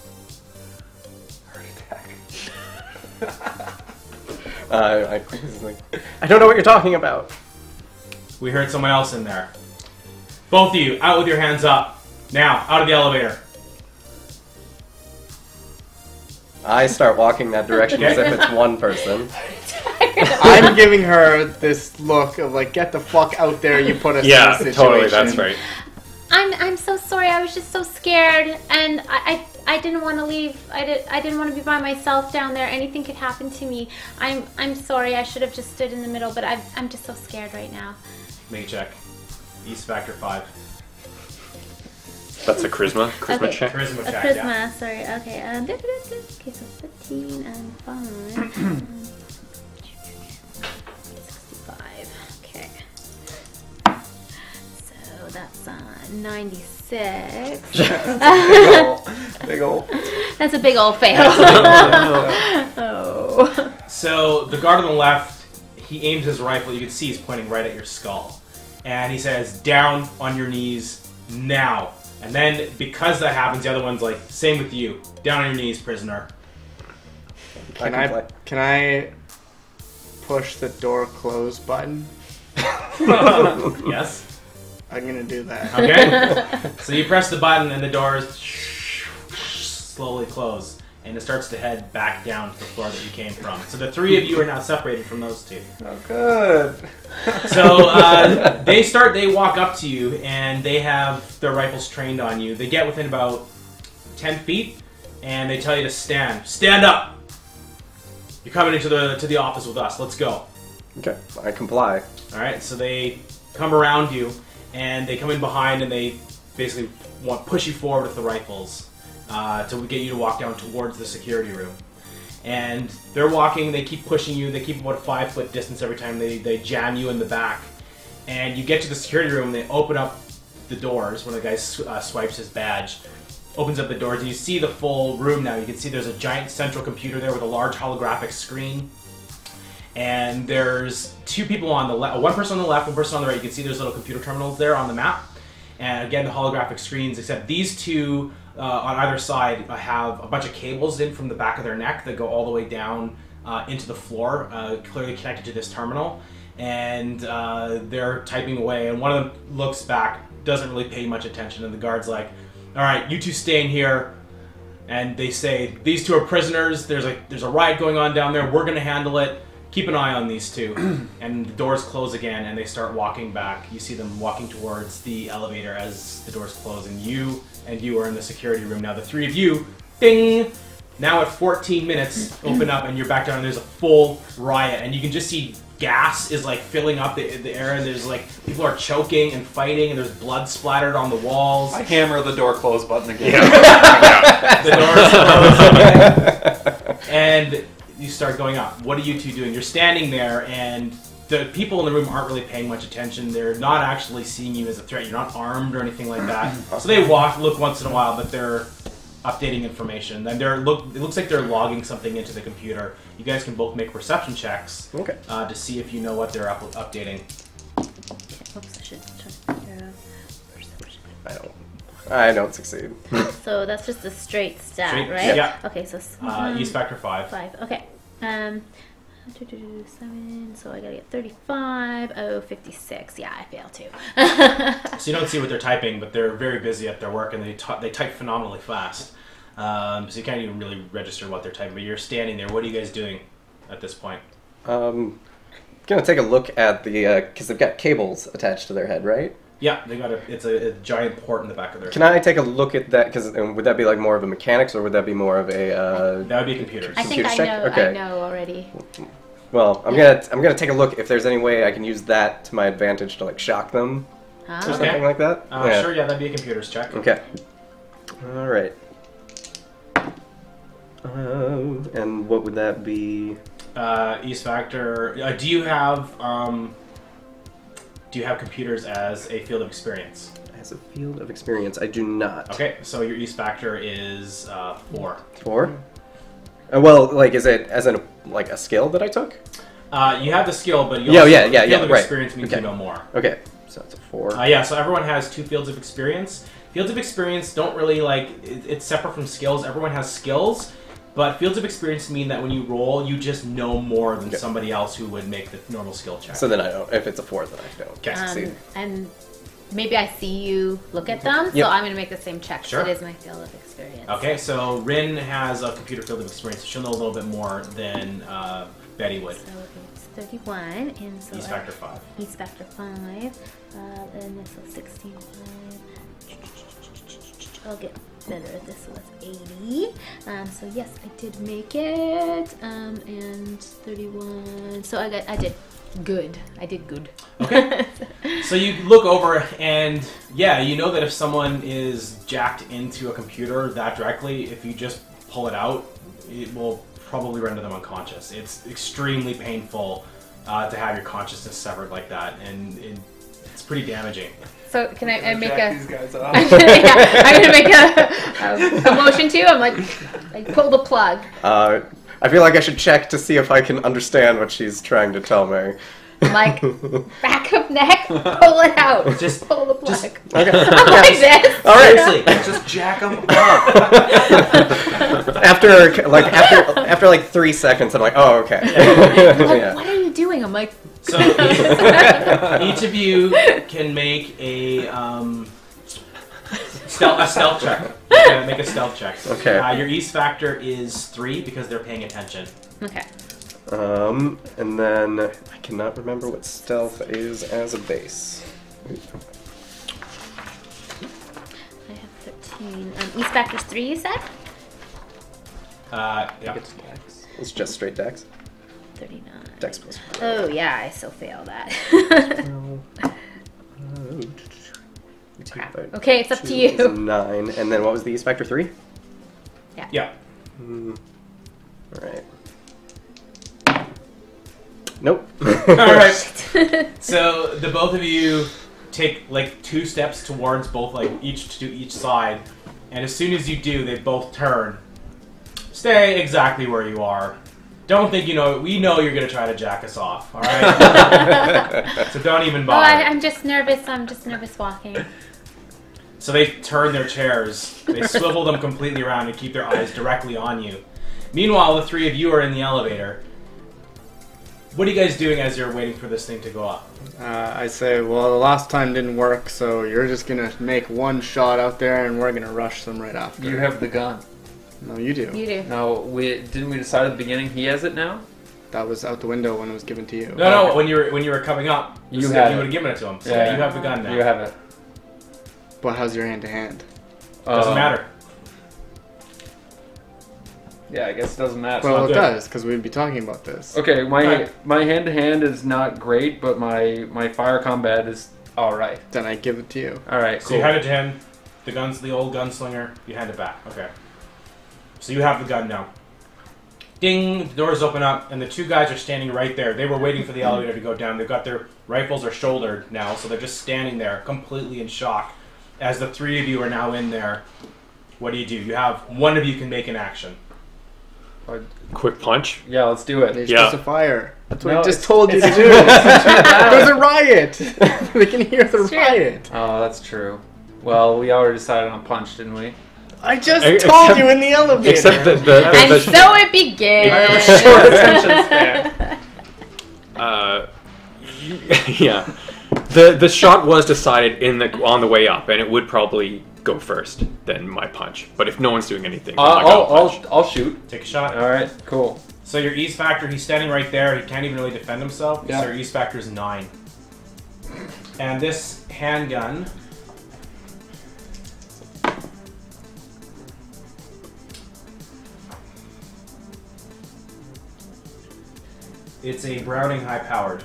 Uh, I, he's like, I don't know what you're talking about. We heard someone else in there. Both of you, out with your hands up. Now, out of the elevator. I start walking that direction as if it's one person. I'm giving her this look of like, get the fuck out there, you put us Yeah, in this situation. totally. That's right. I'm I'm so sorry. I was just so scared, and I I, I didn't want to leave. I did I didn't want to be by myself down there. Anything could happen to me. I'm I'm sorry. I should have just stood in the middle, but I'm I'm just so scared right now. Make a check. East factor five. That's a charisma. Charisma Okay. check. Charisma A check, charisma. yeah. Sorry. Okay. Um, okay. So fifteen and five. sixty-five. Okay. So that's uh, ninety-six. Big ol', big ol'. That's a big old fail. Oh. So the guard on the left, he aimed his rifle. You can see he's pointing right at your skull, and he says, "Down on your knees now." And then because that happens, the other one's like, "Same with you. Down on your knees, prisoner." Can I I, can play. can I push the door close button? Yes. I'm gonna do that. Okay. So you press the button, and the doors slowly close, and it starts to head back down to the floor that you came from. So the three of you are now separated from those two. Oh, good. So uh, they start. They walk up to you, and they have their rifles trained on you. They get within about ten feet, and they tell you to stand. Stand up. You're coming into the to the office with us. Let's go. Okay, I comply. All right. So they come around you, and they come in behind, and they basically want push you forward with the rifles uh, to get you to walk down towards the security room. And they're walking, they keep pushing you, they keep about a five foot distance every time they, they jam you in the back. And you get to the security room, they open up the doors when the guy sw- uh, swipes his badge. Opens up the doors, and you see the full room now. You can see there's a giant central computer there with a large holographic screen. And there's two people on the left, one person on the left, one person on the right. You can see there's little computer terminals there on the map. And again, the holographic screens, except these two uh, on either side have a bunch of cables in from the back of their neck that go all the way down uh, into the floor, uh, clearly connected to this terminal. And uh, they're typing away, and one of them looks back, doesn't really pay much attention, and the guard's like, "All right, you two stay in here." And they say, "These two are prisoners. There's a there's a riot going on down there. We're gonna handle it. Keep an eye on these two." And the doors close again, and they start walking back. You see them walking towards the elevator as the doors close, and you and you are in the security room now. The three of you, ding. Now at fourteen minutes, open up, and you're back down. And there's a full riot, and you can just see gas is like filling up the, the air, and there's like people are choking and fighting, and there's blood splattered on the walls. I hammer the door close button again. The doors close, and you start going up. What are you two doing? You're standing there, and the people in the room aren't really paying much attention. They're not actually seeing you as a threat. You're not armed or anything like that. So they walk, look once in a while, but they're updating information. And they're look. It looks like they're logging something into the computer. You guys can both make perception checks Okay. uh, to see if you know what they're up- updating. Oops, I should try to figure out perception. I don't. I don't succeed. So that's just a straight stat, Straight- right? yeah. Okay, so s- Uh, um, East factor five. five. Okay. Um, do, do, do, seven. So I gotta get thirty-five. Oh, fifty-six. Yeah, I failed too. So you don't see what they're typing, but they're very busy at their work, and they t- they type phenomenally fast. Um, so you can't even really register what they're typing. But you're standing there. What are you guys doing at this point? Um, gonna take a look at the because they've got cables attached to their head, right? Yeah, they got a. It's a, a giant port in the back of their. Can I take a look at that? Because would that be like more of a mechanics, or would that be more of a? Uh, That would be computers. I think Computer I check? know. I Okay. know already. well, I'm gonna I'm gonna take a look if there's any way I can use that to my advantage to like shock them or Huh? Okay. something like that. Uh, yeah. Sure, yeah, that'd be a computers check. Okay. All right. Um, and what would that be? Uh, East Factor. Uh, do you have um, do you have computers as a field of experience? As a field of experience, I do not. Okay, so your East Factor is uh, four. Four? Uh, well, like, is it as in like a skill that I took? Uh, you have the skill, but you Yeah, also, yeah, yeah, field yeah, of right. experience means Okay. you know more. Okay, so that's a four. Uh, yeah, so everyone has two fields of experience. Fields of experience don't really, like, it, it's separate from skills. Everyone has skills, but fields of experience mean that when you roll, you just know more than Okay. somebody else who would make the normal skill check. So then I don't. If it's a four, then I don't. Okay. succeed. Um, and maybe I see you look at them, Yep. so I'm going to make the same check. Sure. So it is my field of experience. Okay, so Rin has a computer field of experience. She'll know a little bit more than uh, Betty would. So it's thirty-one, and so East I- Factor five. East Factor five, uh, and this was sixteen. five. I'll get better at this, so that's eighty. Um, so yes, I did make it, um, and thirty-one. So I got, I did good. I did good. Okay. So you look over, and yeah, you know that if someone is jacked into a computer that directly, if you just pull it out, it will probably render them unconscious. It's extremely painful uh, to have your consciousness severed like that, and it, it's pretty damaging. So can I, I make Jack a? these guys I'm off. gonna, yeah, I'm gonna make a, a, a motion to. I'm like, like pull the plug. Uh, I feel like I should check to see if I can understand what she's trying to tell me. I'm like, back of neck, pull it out. Just- pull the plug. just- Okay. I'm like this. All right. Seriously, just jack them up. After like after after like three seconds, I'm like, oh, okay. Like, Yeah. what are you doing? I'm like, So each of you can make a um, stealth, a stealth check. Uh, make a stealth check. Okay. Uh, your East Factor is three because they're paying attention. okay. Um, and then I cannot remember what stealth is as a base. I have thirteen. Um, East Factor's three, you said? Uh, yeah. It's dex. It's just straight dex. thirty-nine. Dex plus. Oh, yeah, I still fail that. Crap. Okay, it's up to you. Is nine, and then what was the East Factor three? Yeah. Mm. All right. Nope. All right. So the both of you take like two steps towards both, like each to each side, and as soon as you do, they both turn. Stay exactly where you are. Don't think you know. We know you're gonna try to jack us off. All right. So don't even Oh, bother. I, I'm just nervous. I'm just nervous walking. So they turn their chairs. They swivel them completely around and keep their eyes directly on you. Meanwhile, the three of you are in the elevator. What are you guys doing as you're waiting for this thing to go up? Uh, I say, well, the last time didn't work, so you're just gonna make one shot out there, and we're gonna rush them right after. You have the gun. No, you do. You do. No, we didn't we decide at the beginning he has it now? That was out the window when it was given to you. No, no. When you were when you were coming up, You you, had you it. would have given it to him. So Yeah. you have the gun now. You have it. But how's your hand to hand? Doesn't Um, matter. Yeah, I guess it doesn't matter. Well, not it good. does, because we'd be talking about this. Okay, my Right. my hand to hand is not great, but my my fire combat is all right. Then I give it to you. All right, So cool. you hand it to him. The gun's the old gunslinger. You hand it back. Okay. So you have the gun now. Ding! The doors open up, and the two guys are standing right there. They were waiting for the elevator to go down. They've got their rifles are shouldered now, so they're just standing there, completely in shock. As the three of you are now in there, what do you do? You have one of you can make an action. Quick punch. Yeah, let's do it. They're Yeah. supposed to fire. That's what No, I just it's- told you to it's- do. There's a riot. They can hear the It's true. riot. Oh, that's true. Well, we already decided on punch, didn't we? I just Ex- told except- you in the elevator. Except the the, the, And the, so it begins. short attention span. Uh, yeah. The the shot was decided in the on the way up, and it would probably go first, then my punch. But if no one's doing anything, then Uh, I I'll, got a punch. I'll I'll shoot. Take a shot. All right, cool. So your East Factor, he's standing right there. He can't even really defend himself. Yeah. So your East Factor is nine. And this handgun... It's a Browning high-powered.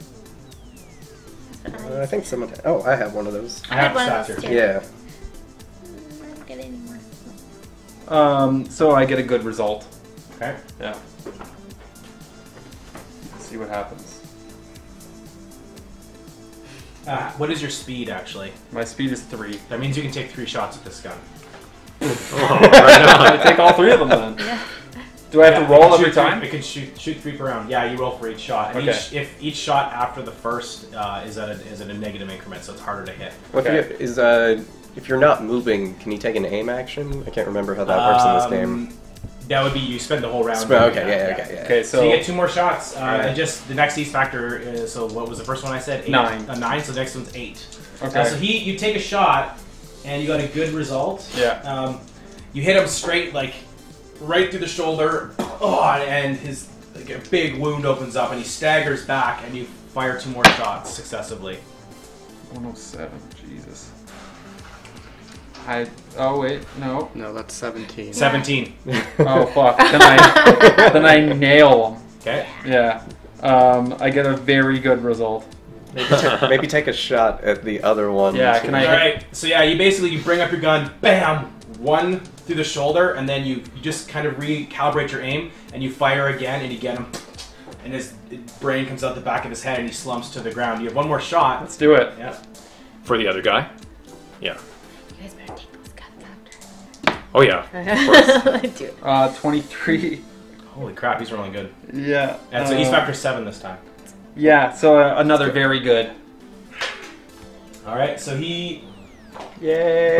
Uh, I think someone. Oh, I have one of those. I I have had one the of stats those here. too. Yeah. I don't get any more. Um, so I get a good result. Okay. Yeah. see what happens. Uh, what is your speed, actually? My speed is three. That means you can take three shots at this gun. Oh, right on. I take all three of them then. Yeah. Do I have Yeah, to it roll can every shoot three- time? It can shoot shoot three per round. Yeah, you roll for each shot. And Okay. each, if each shot after the first uh, is at a, is at a negative increment, so it's harder to hit. What Okay. if you, is uh if you're not moving, can you take an aim action? I can't remember how that works in this game. Um, That would be you spend the whole round. Sp- doing okay, that, yeah, okay, yeah. Okay, So, so you get two more shots. Uh, Alright. And just the next ease factor is, so what was the first one I said? Eight. Nine. A nine. So the next one's eight. okay. Uh, so he, you take a shot, and you got a good result. Yeah. Um, you hit him straight, like right through the shoulder. Oh, and his like a big wound opens up, and he staggers back, and you fire two more shots successively. one oh seven. Jesus. I. Oh wait, no. No, that's seventeen. Seventeen. Oh fuck. Then I. then I nail them. Okay. Yeah. Um, I get a very good result. Maybe, ta- maybe take a shot at the other one. Yeah, can I- All right. So yeah, you basically you bring up your gun, bam, one through the shoulder, and then you, you just kind of recalibrate your aim, and you fire again, and you get him, and his brain comes out the back of his head, and he slumps to the ground. You have one more shot. Let's do it. Yeah. For the other guy? Yeah. You guys better take those guns Oh, yeah. after. Do it. Uh, twenty-three. Holy crap, he's rolling good. Yeah. And so uh, he's factor seven this time. Yeah. So uh, another very good. All right. So he Yay.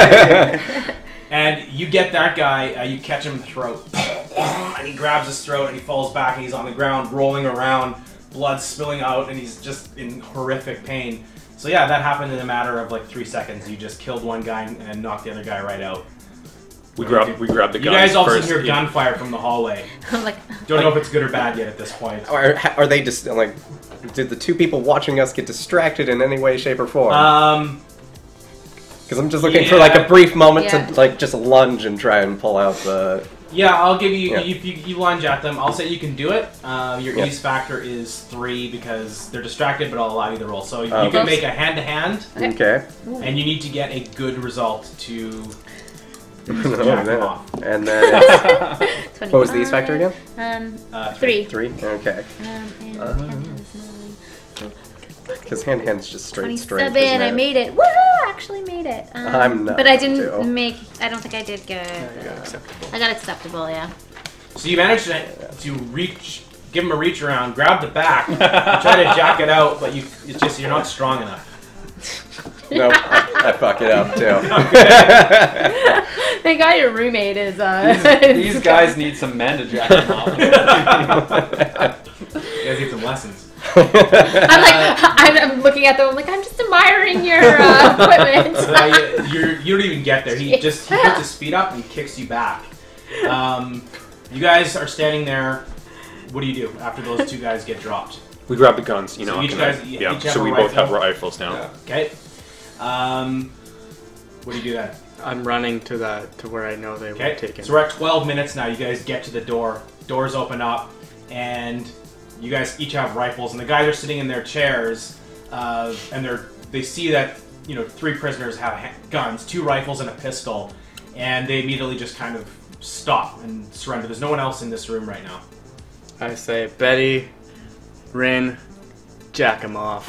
and you get that guy. Uh, you catch him in the throat, and he grabs his throat, and he falls back, and he's on the ground rolling around, blood spilling out, and he's just in horrific pain. So yeah, that happened in a matter of like three seconds. You just killed one guy and knocked the other guy right out. We grab, we grab the You guns guys all of a first. sudden hear Yeah. gunfire from the hallway. I'm like, Don't know if it's good or bad yet at this point. Are, are they just like? Did the two people watching us get distracted in any way, shape, or form? Um, Because I'm just looking for like yeah. a brief moment Yeah. to like just lunge and try and pull out the. yeah, I'll give you, Yeah. you, you, you lunge at them. I'll say you can do it. Uh, your Yeah. ease factor is three because they're distracted, but I'll allow you to roll. So you Um, can make a hand-to-hand, Okay. and you need to get a good result to Oh, jack them man. off. And then it's- twenty-five. what was the ease factor again? Um, Uh, three. Three. Okay. Um, and Uh, hand hand is nine. So Because hand hand's just straight strength. twenty-seven. isn't I it? made it. Woohoo! Actually made it. Um, I'm not But I didn't too. make. I don't think I did good. I got acceptable. Yeah. So you managed to, to reach, give him a reach around, grab the back, try to jack it out, but you it's just you're not strong enough. Nope. I, I fuck it up too. Thank God your roommate is. Uh, These, these guys need some men to jack them off. You guys need some lessons. I'm like, I'm, I'm looking at them. I'm like, I'm just admiring your uh, equipment. So now you, you're, you don't even get there. He just he puts his feet up and kicks you back. Um, you guys are standing there. What do you do after those two guys get dropped? We grab the guns, you know. So each and I- guys- yeah, each have so a we both have rifle? rifles now. Yeah. Okay. Um, what do you do then? I'm running to the to where I know they were Okay. taken. So we're at twelve minutes now. You guys get to the door. Doors open up, and you guys each have rifles. And the guys are sitting in their chairs, uh, and they're they see that you know three prisoners have ha- guns, two rifles, and a pistol, and they immediately just kind of stop and surrender. There's no one else in this room right now. I say, Betty, Rin, jack him off.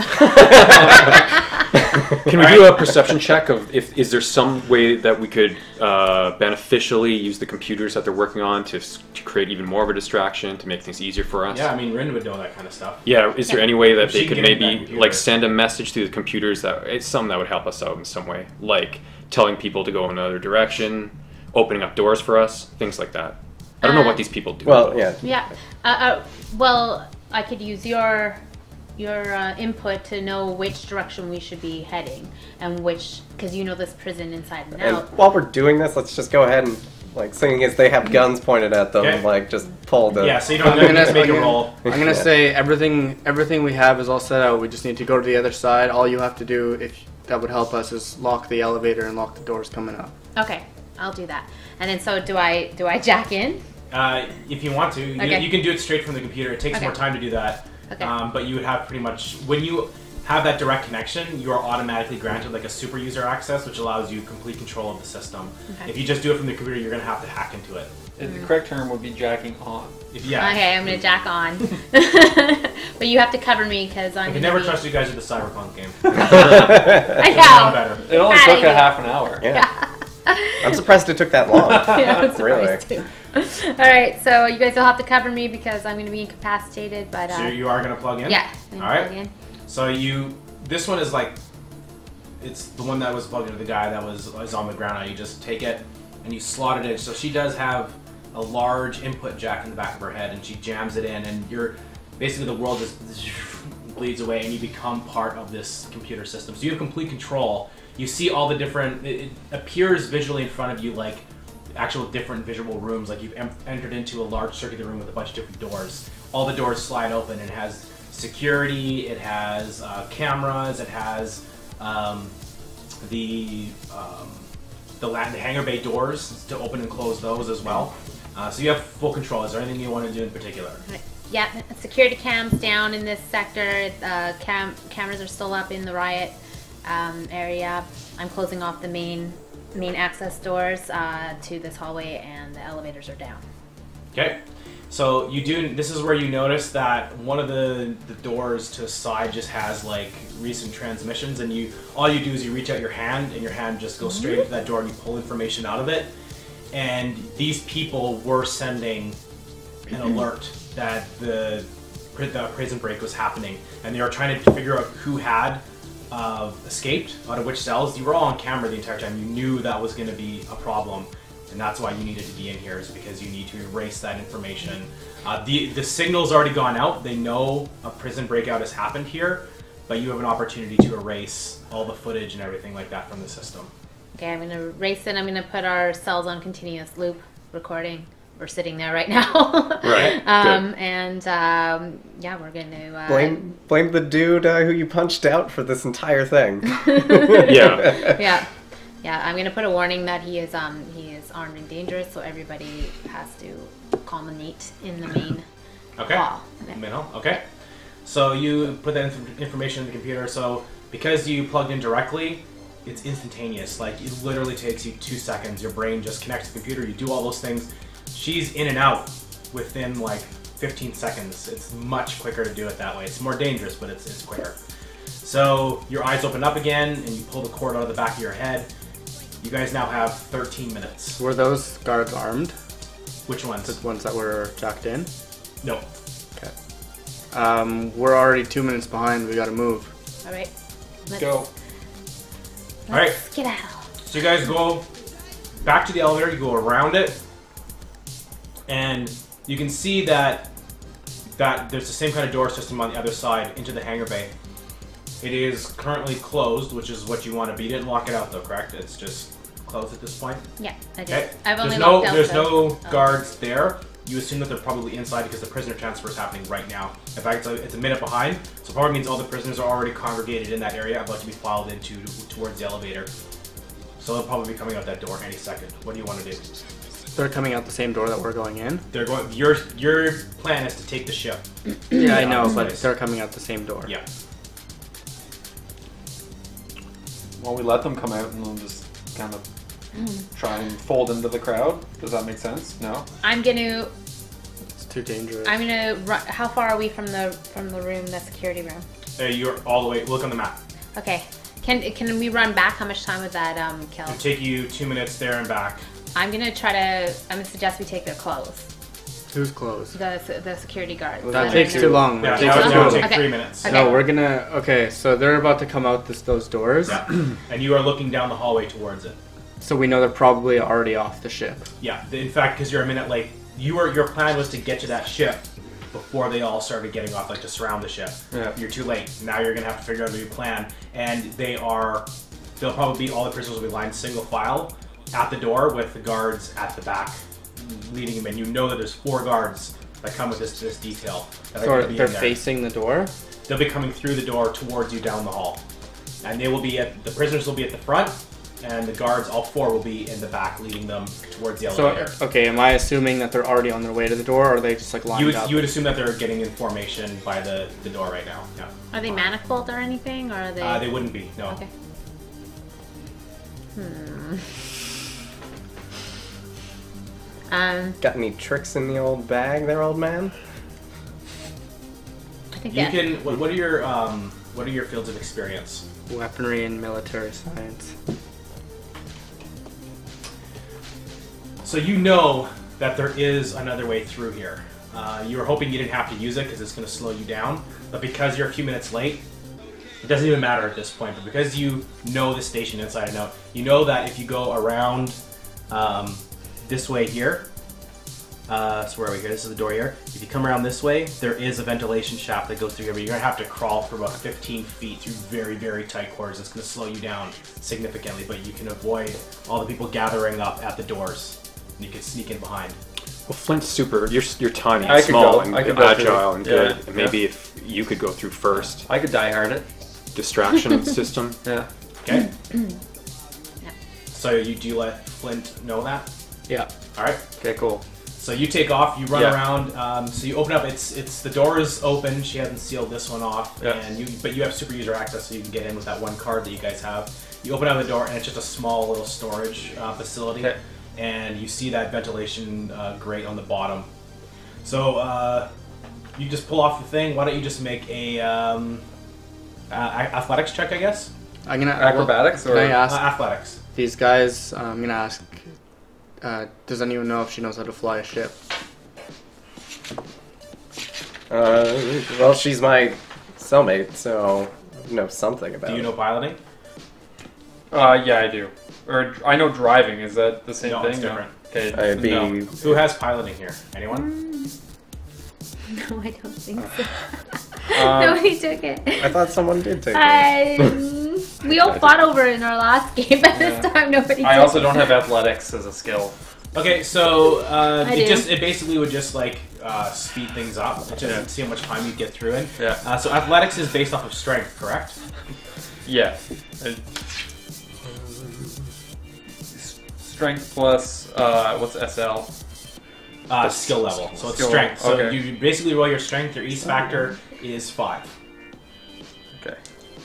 Can we do a perception check of if is there some way that we could uh, beneficially use the computers that they're working on to, s- to create even more of a distraction to make things easier for us? Yeah, I mean Rin would know that kind of stuff. Yeah, is there any way that She they can could get into that maybe computer. like send a message to the computers that it's something that would help us out in some way, like telling people to go in another direction, opening up doors for us, things like that. I don't know Uh, what these people do. Well, though. yeah. Yeah. Uh, uh, well, I could use your your uh, input to know which direction we should be heading and which, because you know this prison inside and And out. while we're doing this, let's just go ahead and like, seeing as they have guns pointed at them, Okay. like just pull the. Yeah, so you don't I'm have to gonna- make I'm a gonna- roll. I'm gonna Yeah. say everything everything we have is all set out. We just need to go to the other side. All you have to do, if that would help us, is lock the elevator and lock the doors coming up. Okay, I'll do that. And then so do I? Do I jack in? Uh, if you want to, you, Okay. you can do it straight from the computer. It takes Okay. more time to do that. Okay. Um, but you would have pretty much when you have that direct connection, you are automatically granted like a super user access, which allows you complete control of the system. Okay. If you just do it from the computer, you're going to have to hack into it. The correct term would be jacking on. If, yeah. Okay, I'm gonna jack on. But you have to cover me because I'm. I can gonna never be... trust you guys with the cyberpunk game. I Now know. better. It only Outta took a here. half an hour. Yeah. I'm surprised it took that long. Yeah, I'm Really? surprised too. All right, so you guys will have to cover me because I'm gonna be incapacitated. But uh, So you are going to plug in? yeah. I'm gonna All right. plug in. So you, this one is like, it's the one that was plugged into the guy that was, was on the ground. Now you just take it and you slot it in. So she does have a large input jack in the back of her head, and she jams it in, and you're basically the world just bleeds away, and you become part of this computer system. So you have complete control. You see all the different. It, it appears visually in front of you like actual different visual rooms. Like you've em- entered into a large circular room with a bunch of different doors. All the doors slide open, and it has security. It has uh, cameras. It has um, the um, the, la- the hangar bay doors to open and close those as well. Uh, so you have full control. Is there anything you want to do in particular? Yeah, security cams down in this sector. Uh, cam cameras are still up in the riot um, area. I'm closing off the main main access doors uh, to this hallway, and the elevators are down. Okay. So you do. This is where you notice that one of the, the doors to the side just has like recent transmissions, and you all you do is you reach out your hand, and your hand just goes straight into that door, and you pull information out of it. And these people were sending an alert that the, the prison break was happening, and they were trying to figure out who had uh, escaped out of which cells. You were all on camera the entire time. You knew that was going to be a problem, and that's why you needed to be in here, is because you need to erase that information. Uh, the the signal's already gone out. They know a prison breakout has happened here, but you have an opportunity to erase all the footage and everything like that from the system. Okay, I'm going to erase it. I'm going to put our cells on continuous loop recording. We're sitting there right now. Right, um, and um, yeah, we're going to uh, Blame blame the dude uh, who you punched out for this entire thing. Yeah. yeah, yeah. I'm going to put a warning that he is um he is armed and dangerous, so everybody has to culminate in the main Okay. hall. Okay. Middle. Okay. So you put that inf- information in the computer. So because you plugged in directly, it's instantaneous. Like it literally takes you two seconds. Your brain just connects to the computer. You do all those things. She's in and out within like fifteen seconds. It's much quicker to do it that way. It's more dangerous, but it's it's quicker. So your eyes open up again, and you pull the cord out of the back of your head. You guys now have thirteen minutes. Were those guards armed? Which ones? The ones that were jacked in? No. Okay. Um, we're already two minutes behind. We gotta move. All right. Let's, Go. All right. Let's get out. So you guys go back to the elevator, you go around it, and you can see that that there's the same kind of door system on the other side into the hangar bay. It is currently closed, which is what you want to be. You didn't lock it out though, correct? It's just closed at this point. Yeah, I did. Okay. I've only there's no locked out there's the- no oh. guards there. You assume that they're probably inside because the prisoner transfer is happening right now. In fact, it's a, it's a minute behind, so probably means all the prisoners are already congregated in that area, about to be filed into towards the elevator. So they'll probably be coming out that door any second. What do you want to do? They're coming out the same door that we're going in. They're going. Your your plan is to take the ship. Yeah, I know, this but place. they're coming out the same door. Yeah. Well, we let them come out and then just kind of try and fold into the crowd. Does that make sense? No? I'm gonna. It's too dangerous. I'm gonna. Run, how far are we from the from the room, the security room? Uh, you're all the way. Look on the map. Okay. Can can we run back? How much time would that um kill? It'll take you two minutes there and back. I'm gonna try to. I'm gonna suggest we take their clothes. Who's closed? The the security guards. That The- takes too long. Yeah, That that takes would, too that would long. take Okay. three minutes. Okay. No, we're gonna. Okay, so they're about to come out this, those doors. Yeah. And you are looking down the hallway towards it. So we know they're probably already off the ship. Yeah. In fact, because you're a minute late, you were your plan was to get to that ship before they all started getting off, like to surround the ship. Yeah. You're too late. Now you're gonna have to figure out a new plan, and they are. They'll probably be all the prisoners will be lined single file at the door with the guards at the back leading them in. You know that there's four guards that come with this this detail. That are So gonna be they're in there. facing the door. They'll be coming through the door towards you down the hall, and they will be at the prisoners will be at the front, and the guards, all four, will be in the back, leading them towards the So, elevator. okay, am I assuming that they're already on their way to the door, or are they just like lined You would, up? you would assume that they're getting in formation by the, the door right now. Yeah. Are they manacled or anything, or are they? Uh, they wouldn't be. No. Okay. Hmm. Um, Got any tricks in the old bag there, old man? I think You that. can. What, what are your um? What are your fields of experience? Weaponry and military science. So you know that there is another way through here. Uh, you were hoping you didn't have to use it because it's going to slow you down, but because you're a few minutes late, it doesn't even matter at this point. But because you know the station inside and out, you know that if you go around um, this way here, uh, so where are we here? This is the door here. If you come around this way, there is a ventilation shaft that goes through here, but you're going to have to crawl for about fifteen feet through very, very tight quarters. It's going to slow you down significantly, but you can avoid all the people gathering up at the doors. And you can sneak in behind. Well, Flint's super. You're you're tiny, I and could small, go- and I could go agile, through. and Yeah, good. And maybe yeah. if you could go through first, I could die hard it. distraction system. Yeah. Okay? Yep. So you do let Flint know that? Yeah. Alright. Okay, cool. So you take off, you run Yeah. around, um, so you open up, it's it's the door is open, she hasn't sealed this one off, Yeah. and you but you have super user access so you can get in with that one card that you guys have. You open up the door and it's just a small little storage uh, facility, Okay. and you see that ventilation uh, grate on the bottom. So uh, you just pull off the thing, why don't you just make a um, uh, athletics check, I guess? I'm gonna Acrobatics Can or I ask Uh, athletics. these guys? Uh, I'm gonna ask. Uh, does anyone know if she knows how to fly a ship? Uh, well, she's my cellmate, so I know something about Do you it. know piloting? Uh, yeah, I do. Or I know driving. Is that the same No, thing? it's different. Okay. I'd be... no. Who has piloting here? Anyone? No, I don't think so. Um, Nobody took it. I thought someone did take it. Um, we all fought over it in our last game, but Yeah. this time nobody. I took also it. don't have athletics as a skill. Okay, so uh, I it do. just it basically would just like uh, speed things up. It just Yeah. see how much time you get through it. Yeah. Uh, so athletics is based off of strength, correct? Yeah. Uh, Strength plus uh, what's S L? Uh, skill level. So it's Skill strength. So level, okay. you basically roll your strength. Your ease factor is five. Okay.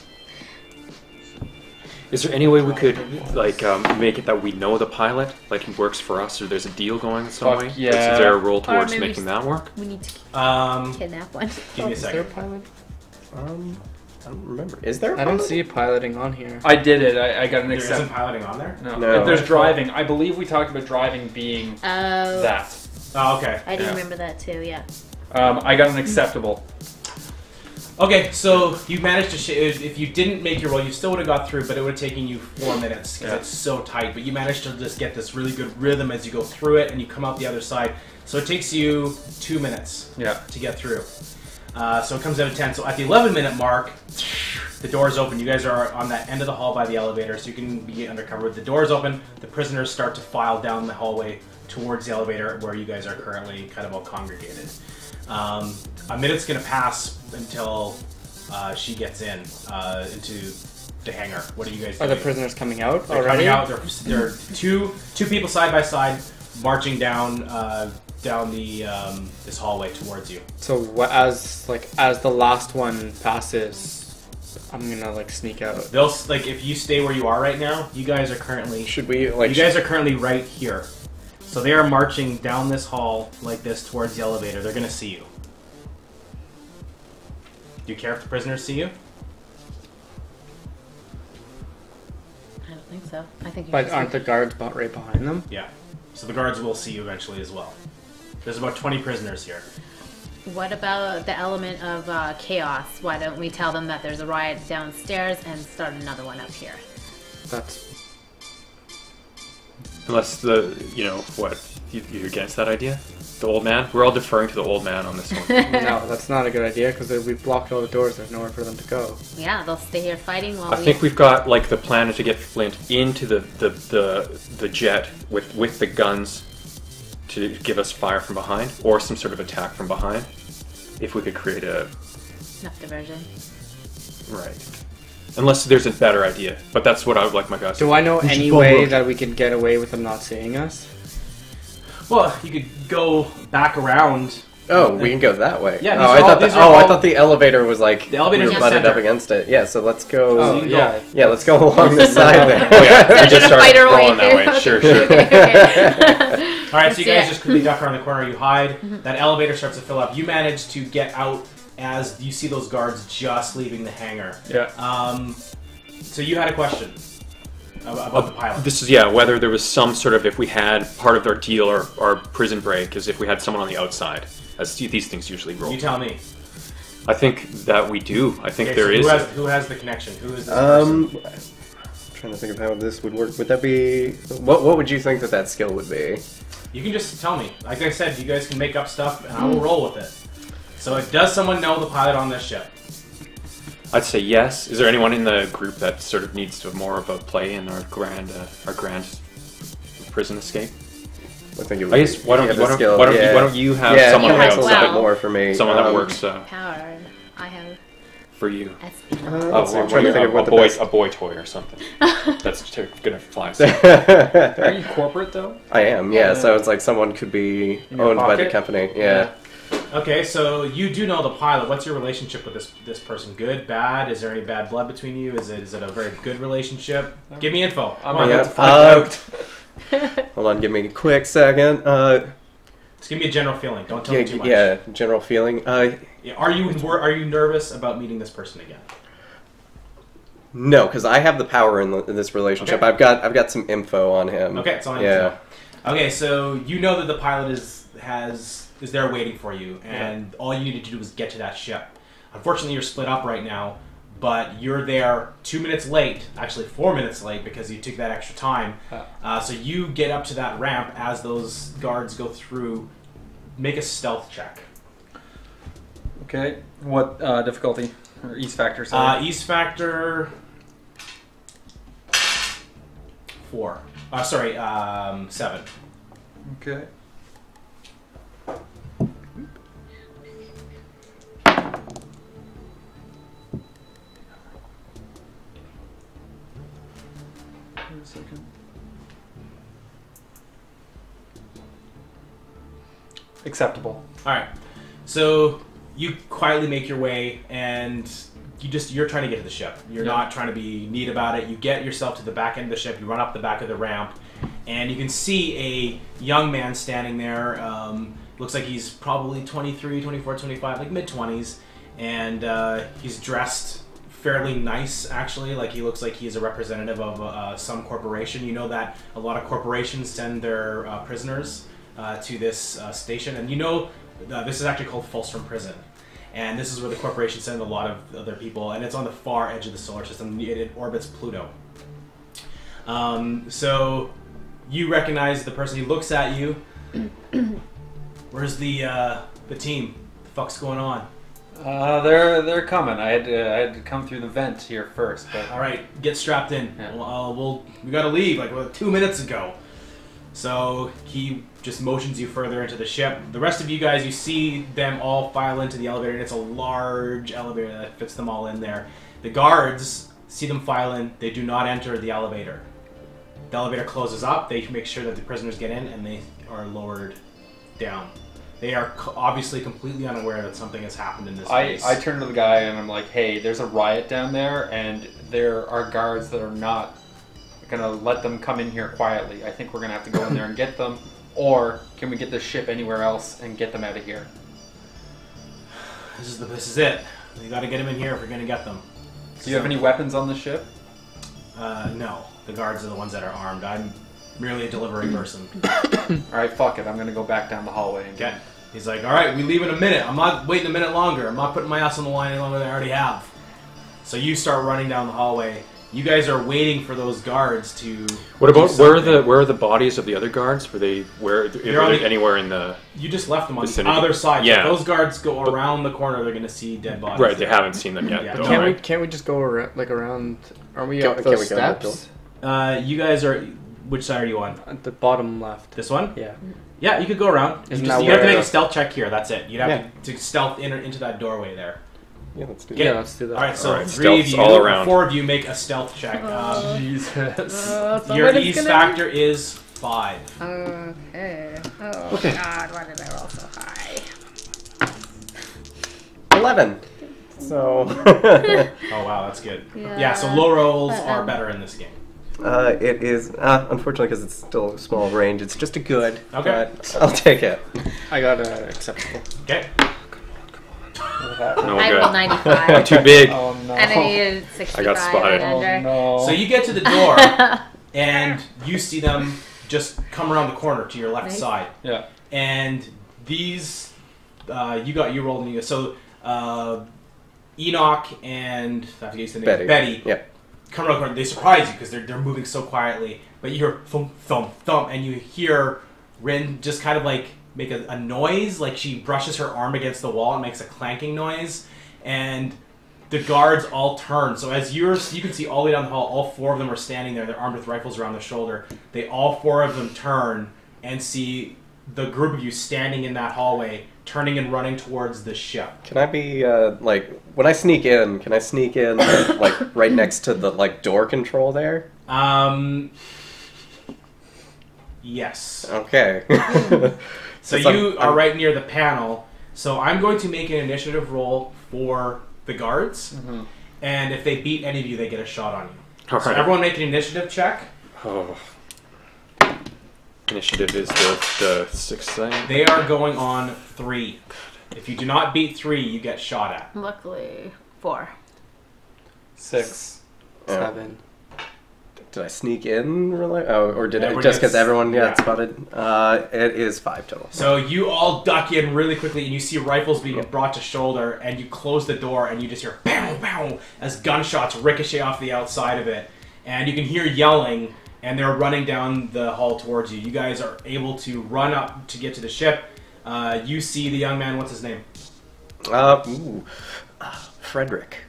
Is there any way we could like um, make it that we know the pilot, like he works for us, or there's a deal going some Fuck way? Is yeah. there a roll towards maybe making s- that work? We need to Um, kidnap one. give me a Is there a second. pilot? Um, I don't remember. Is there? a I don't pilot? see piloting on here. I did it. I, I got an There isn't accept. piloting on there. No. No. If there's driving. I believe we talked about driving being Oh, that. Oh, okay. I do Yeah. remember that too. Yeah. Um, I got an acceptable. Okay, so you managed to. Sh- if you didn't make your roll, you still would have got through, but it would have taken you four minutes because Yeah. it's so tight. But you managed to just get this really good rhythm as you go through it, and you come out the other side. So it takes you two minutes Yeah. to get through. Uh, so it comes out of ten. So at the eleven minute mark, the doors open. You guys are on that end of the hall by the elevator, so you can be undercover. The doors open. The prisoners start to file down the hallway towards the elevator where you guys are currently kind of all congregated. Um, a minute's going to pass until uh, she gets in uh, into the hangar. What are you guys Are doing? the prisoners coming out They're already? coming out. They're, they're two two people side by side marching down uh, down the um, this hallway towards you. So what, as like as the last one passes, I'm gonna like sneak out. They'll s- like if you stay where you are right now. You guys are currently Should we like? you guys are currently right here. So they are marching down this hall like this towards the elevator. They're gonna see you. Do you care if the prisoners see you? I don't think so. I think. But aren't the guards about right behind them? Yeah. So the guards will see you eventually as well. There's about twenty prisoners here. What about the element of uh, chaos? Why don't we tell them that there's a riot downstairs and start another one up here? That's Unless the you know what you, you're against that idea, the old man. We're all deferring to the old man on this one. no, that's not a good idea because we've blocked all the doors. There's nowhere for them to go. Yeah, they'll stay here fighting while I we. think we've got like the plan to get Flint into the, the, the, the jet with, with the guns to give us fire from behind, or some sort of attack from behind. If we could create a Enough diversion. right. Unless there's a better idea. But that's what I would like my guys to Do I know We should any go way look. that we could get away with them not seeing us? Well, you could go back around. Oh, we can go that way. Yeah, Oh, these I are all- thought. these The, are oh, I all- thought the elevator was like The elevator's we in were the butted up center. against it. Yeah, so let's go. Oh, you can go. yeah. Yeah, let's go along the side there. Oh yeah, I Instead just of started spider way rolling that through. way. Sure, sure. Okay, okay. All right, so you Yeah. guys just quickly duck around the corner. You hide. That elevator starts to fill up. You manage to get out as you see those guards just leaving the hangar. Yeah. Um, so you had a question about, about the pilot. This is yeah. Whether there was some sort of if we had part of our deal or our prison break is if we had someone on the outside, as these things usually roll. You tell me. I think that we do. I think Okay, there so is. Who has, who has the connection? Who is this Um, person? I'm trying to think of how this would work. Would that be what? What would you think that that skill would be? You can just tell me. Like I said, you guys can make up stuff, and I will roll with it. So, does someone know the pilot on this ship? I'd say yes. Is there anyone in the group that sort of needs to have more of a play in our grand, uh, our grand prison escape? I think it would I guess be- why don't yeah, you, the why don't, skill, why don't, yeah. you, why don't you have yeah, someone on that the makes a outside, little bit more for me. someone that Um, works uh, Power. and I have for you? S Uh, P. let's see, Oh, I'm well, trying to think a, of what a the boy, best. a boy toy or something. That's t- gonna fly. Are you corporate though? I am, yeah. So it's like someone could be In your owned by the pocket? company. Yeah. Okay, so you do know the pilot. What's your relationship with this this person? Good, bad? Is there any bad blood between you? Is it is it a very good relationship? Give me info. I'm Come on, Yeah. about to find Uh, out. Hold on, give me a quick second. Uh, just give me a general feeling. Don't tell yeah, me too much. yeah, general feeling. Uh, Yeah, Are you wor- are you nervous about meeting this person again? no, because I have the power in, the, in this relationship. Okay. I've got I've got some info on him. Okay, it's on you. Yeah. Okay, so you know that the pilot is has is there waiting for you, and all you need to do is get to that ship. Unfortunately, you're split up right now, but you're there two minutes late, actually four minutes late because you took that extra time. Uh, so you get up to that ramp as those guards go through. Make a stealth check. Okay. What uh, difficulty or ease factor? Uh, Sorry. ease factor four. Uh, sorry, um, seven. okay. Wait a second. Acceptable. All right. So you quietly make your way, and you just you're trying to get to the ship. You're Yeah. not trying to be neat about it. You get yourself to the back end of the ship. You run up the back of the ramp, and you can see a young man standing there. Um, looks like he's probably twenty-three, twenty-four, twenty-five, like mid twenties, and uh, he's dressed fairly nice, actually. Like he looks like he's a representative of uh, some corporation. You know that a lot of corporations send their uh, prisoners uh, to this uh, station, and you know uh, this is actually called Fulstrom Prison. And this is where the corporation send a lot of other people, and it's on the far edge of the solar system. It, it orbits Pluto. Um, so you recognize the person. He looks at you. Where's the uh, the team? The fuck's going on? Uh, they're they're coming. I had to, I had to come through the vent here first, but All right, get strapped in. Yeah. Well, uh, we'll we gotta leave like well, two minutes ago. So he just motions you further into the ship. The rest of you guys, you see them all file into the elevator, and it's a large elevator that fits them all in there. The guards see them file in. They do not enter the elevator. The elevator closes up. They make sure that the prisoners get in, and they are lowered down. They are co- obviously completely unaware that something has happened in this I, place. I turn to the guy and I'm like, hey, there's a riot down there, and there are guards that are not gonna let them come in here quietly. I think we're gonna have to go in there and get them, or can we get this ship anywhere else and get them out of here? This is the this is it. We got to get them in here if we're gonna get them. Do you have any weapons on the ship? Uh, no, the guards are the ones that are armed. I'm merely a delivery person. Alright, fuck it. I'm gonna go back down the hallway and Okay. He's like, all right, we leave in a minute. I'm not waiting a minute longer. I'm not putting my ass on the line any longer than I already have. So you start running down the hallway. You guys are waiting for those guards to. What about do where are something. the where are the bodies of the other guards? Were they where are They're on they the- anywhere in the You just left them on Vicinity. the other side. Yeah. So if those guards go around the corner, they're gonna see dead bodies. right? They haven't seen them yet. Yeah. though, Can't we right? can't we just go around, like around? Are we Can- up can those we go that steps? Uh, you guys are. Which side are you on? At the bottom left. This one? Yeah. Yeah, you could go around. You, Isn't just, that you have to where- make a stealth check here. That's it. You'd have Yeah. to, to stealth in, into that doorway there. Yeah, let's do Yeah, that. let's do that. All right, so All right, three of stealth's you, all around. four of you make a stealth check. Um, Jesus. Oh, your somebody's ease gonna- factor is five. Okay. Oh Okay. God, why did I roll so high? Eleven. So, Oh wow, that's good. Yeah. Yeah, so low rolls Uh, are um, better in this game. uh, it is uh, unfortunately because it's still a small range. It's just a good. Okay. But I'll take it. I got uh, acceptable. Okay. No I good. rolled I'm ninety-five. too big. Oh no. And I needed sixty-five. spotted. and Oh under. no. So you get to the door, and you see them just come around the corner to your left Nice. side. Yeah. And these, uh, you got you rolled and you so uh, Enoch and I have to get the name Betty. Betty Yep. come around the corner. They surprise you because they're they're moving so quietly, but you hear thump thump thump, and you hear Rin just kind of like make a, a noise, like she brushes her arm against the wall and makes a clanking noise, and the guards all turn. So as you're, you can see all the way down the hall, all four of them are standing there. They're armed with rifles around their shoulder. They all four of them turn and see the group of you standing in that hallway, turning and running towards the ship. Can I be uh, like when I sneak in? Can I sneak in like right next to the like door control there? Um. Yes. Okay. So It's you like- are right near the panel. So I'm going to make an initiative roll for the guards, Mm-hmm. and if they beat any of you, they get a shot on you. All So right. everyone make an initiative check. Oh. Initiative is the, the sixth thing. They are going on three. If you do not beat three, you get shot at. Luckily, four. Six. Yeah. Seven. Did I sneak in? Really? Oh, or did Everyone it just because gets- everyone got yeah. spotted? Uh, it is five total. So you all duck in really quickly, and you see rifles being brought to shoulder, and you close the door, and you just hear pow pow as gunshots ricochet off the outside of it, and you can hear yelling, and they're running down the hall towards you. You guys are able to run up to get to the ship. Uh, you see the young man. What's his name? Uh, ooh, uh, Frederick.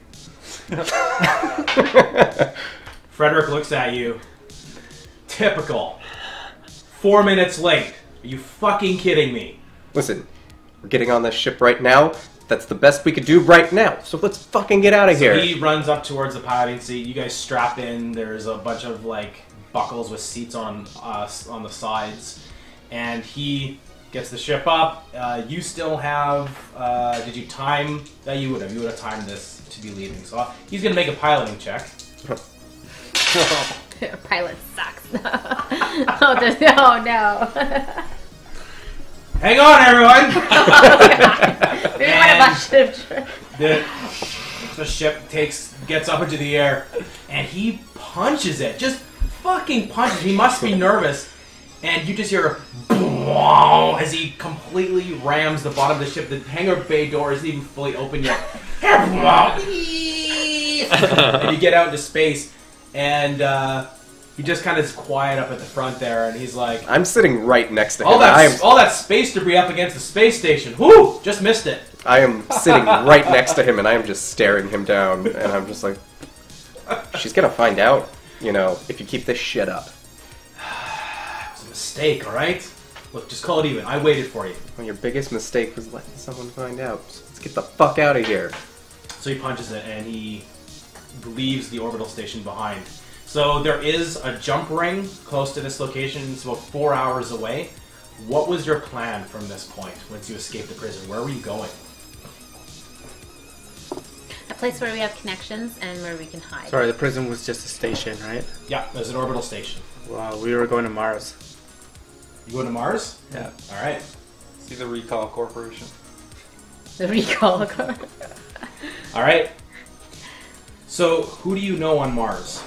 Frederick looks at you. Typical. Four minutes late. Are you fucking kidding me? Listen, we're getting on this ship right now. That's the best we could do right now. So let's fucking get out of So here. he runs up towards the piloting seat. You guys strap in. There's a bunch of like buckles with seats on us on the sides, and he gets the ship up. Uh, you still have. Uh, did you time that? You would have. You would have timed this to be leaving. So uh, he's gonna make a piloting check. Pilot sucks. oh, there's, oh no. Hang on, everyone. Maybe one of us should have. the, the ship takes gets up into the air, and he punches it. Just fucking punches. He must be nervous, and you just hear as he completely rams the bottom of the ship. The hangar bay door isn't even fully open yet. And you get out into space, and uh, he just kind of is quiet up at the front there, and he's like, I'm sitting right next to him. all I am, that, all that space debris up against the space station. Whoo! Just missed it. I am sitting right next to him, and I am just staring him down, and I'm just like, she's gonna find out, you know, if you keep this shit up. It's a mistake, all right? Look, just call it even. I waited for you. Well, your biggest mistake was letting someone find out. So let's get the fuck out of here. So he punches it, and he leaves the orbital station behind. So there is a jump ring close to this location. It's about four hours away. What was your plan from this point once you escaped the prison? Where were you going? A place where we have connections and where we can hide. Sorry, the prison was just a station, right? Yeah, there's an orbital station. Wow, we were going to Mars. You go to Mars? Yeah. All right. See the Recall Corporation. The recall. All right. So who do you know on Mars?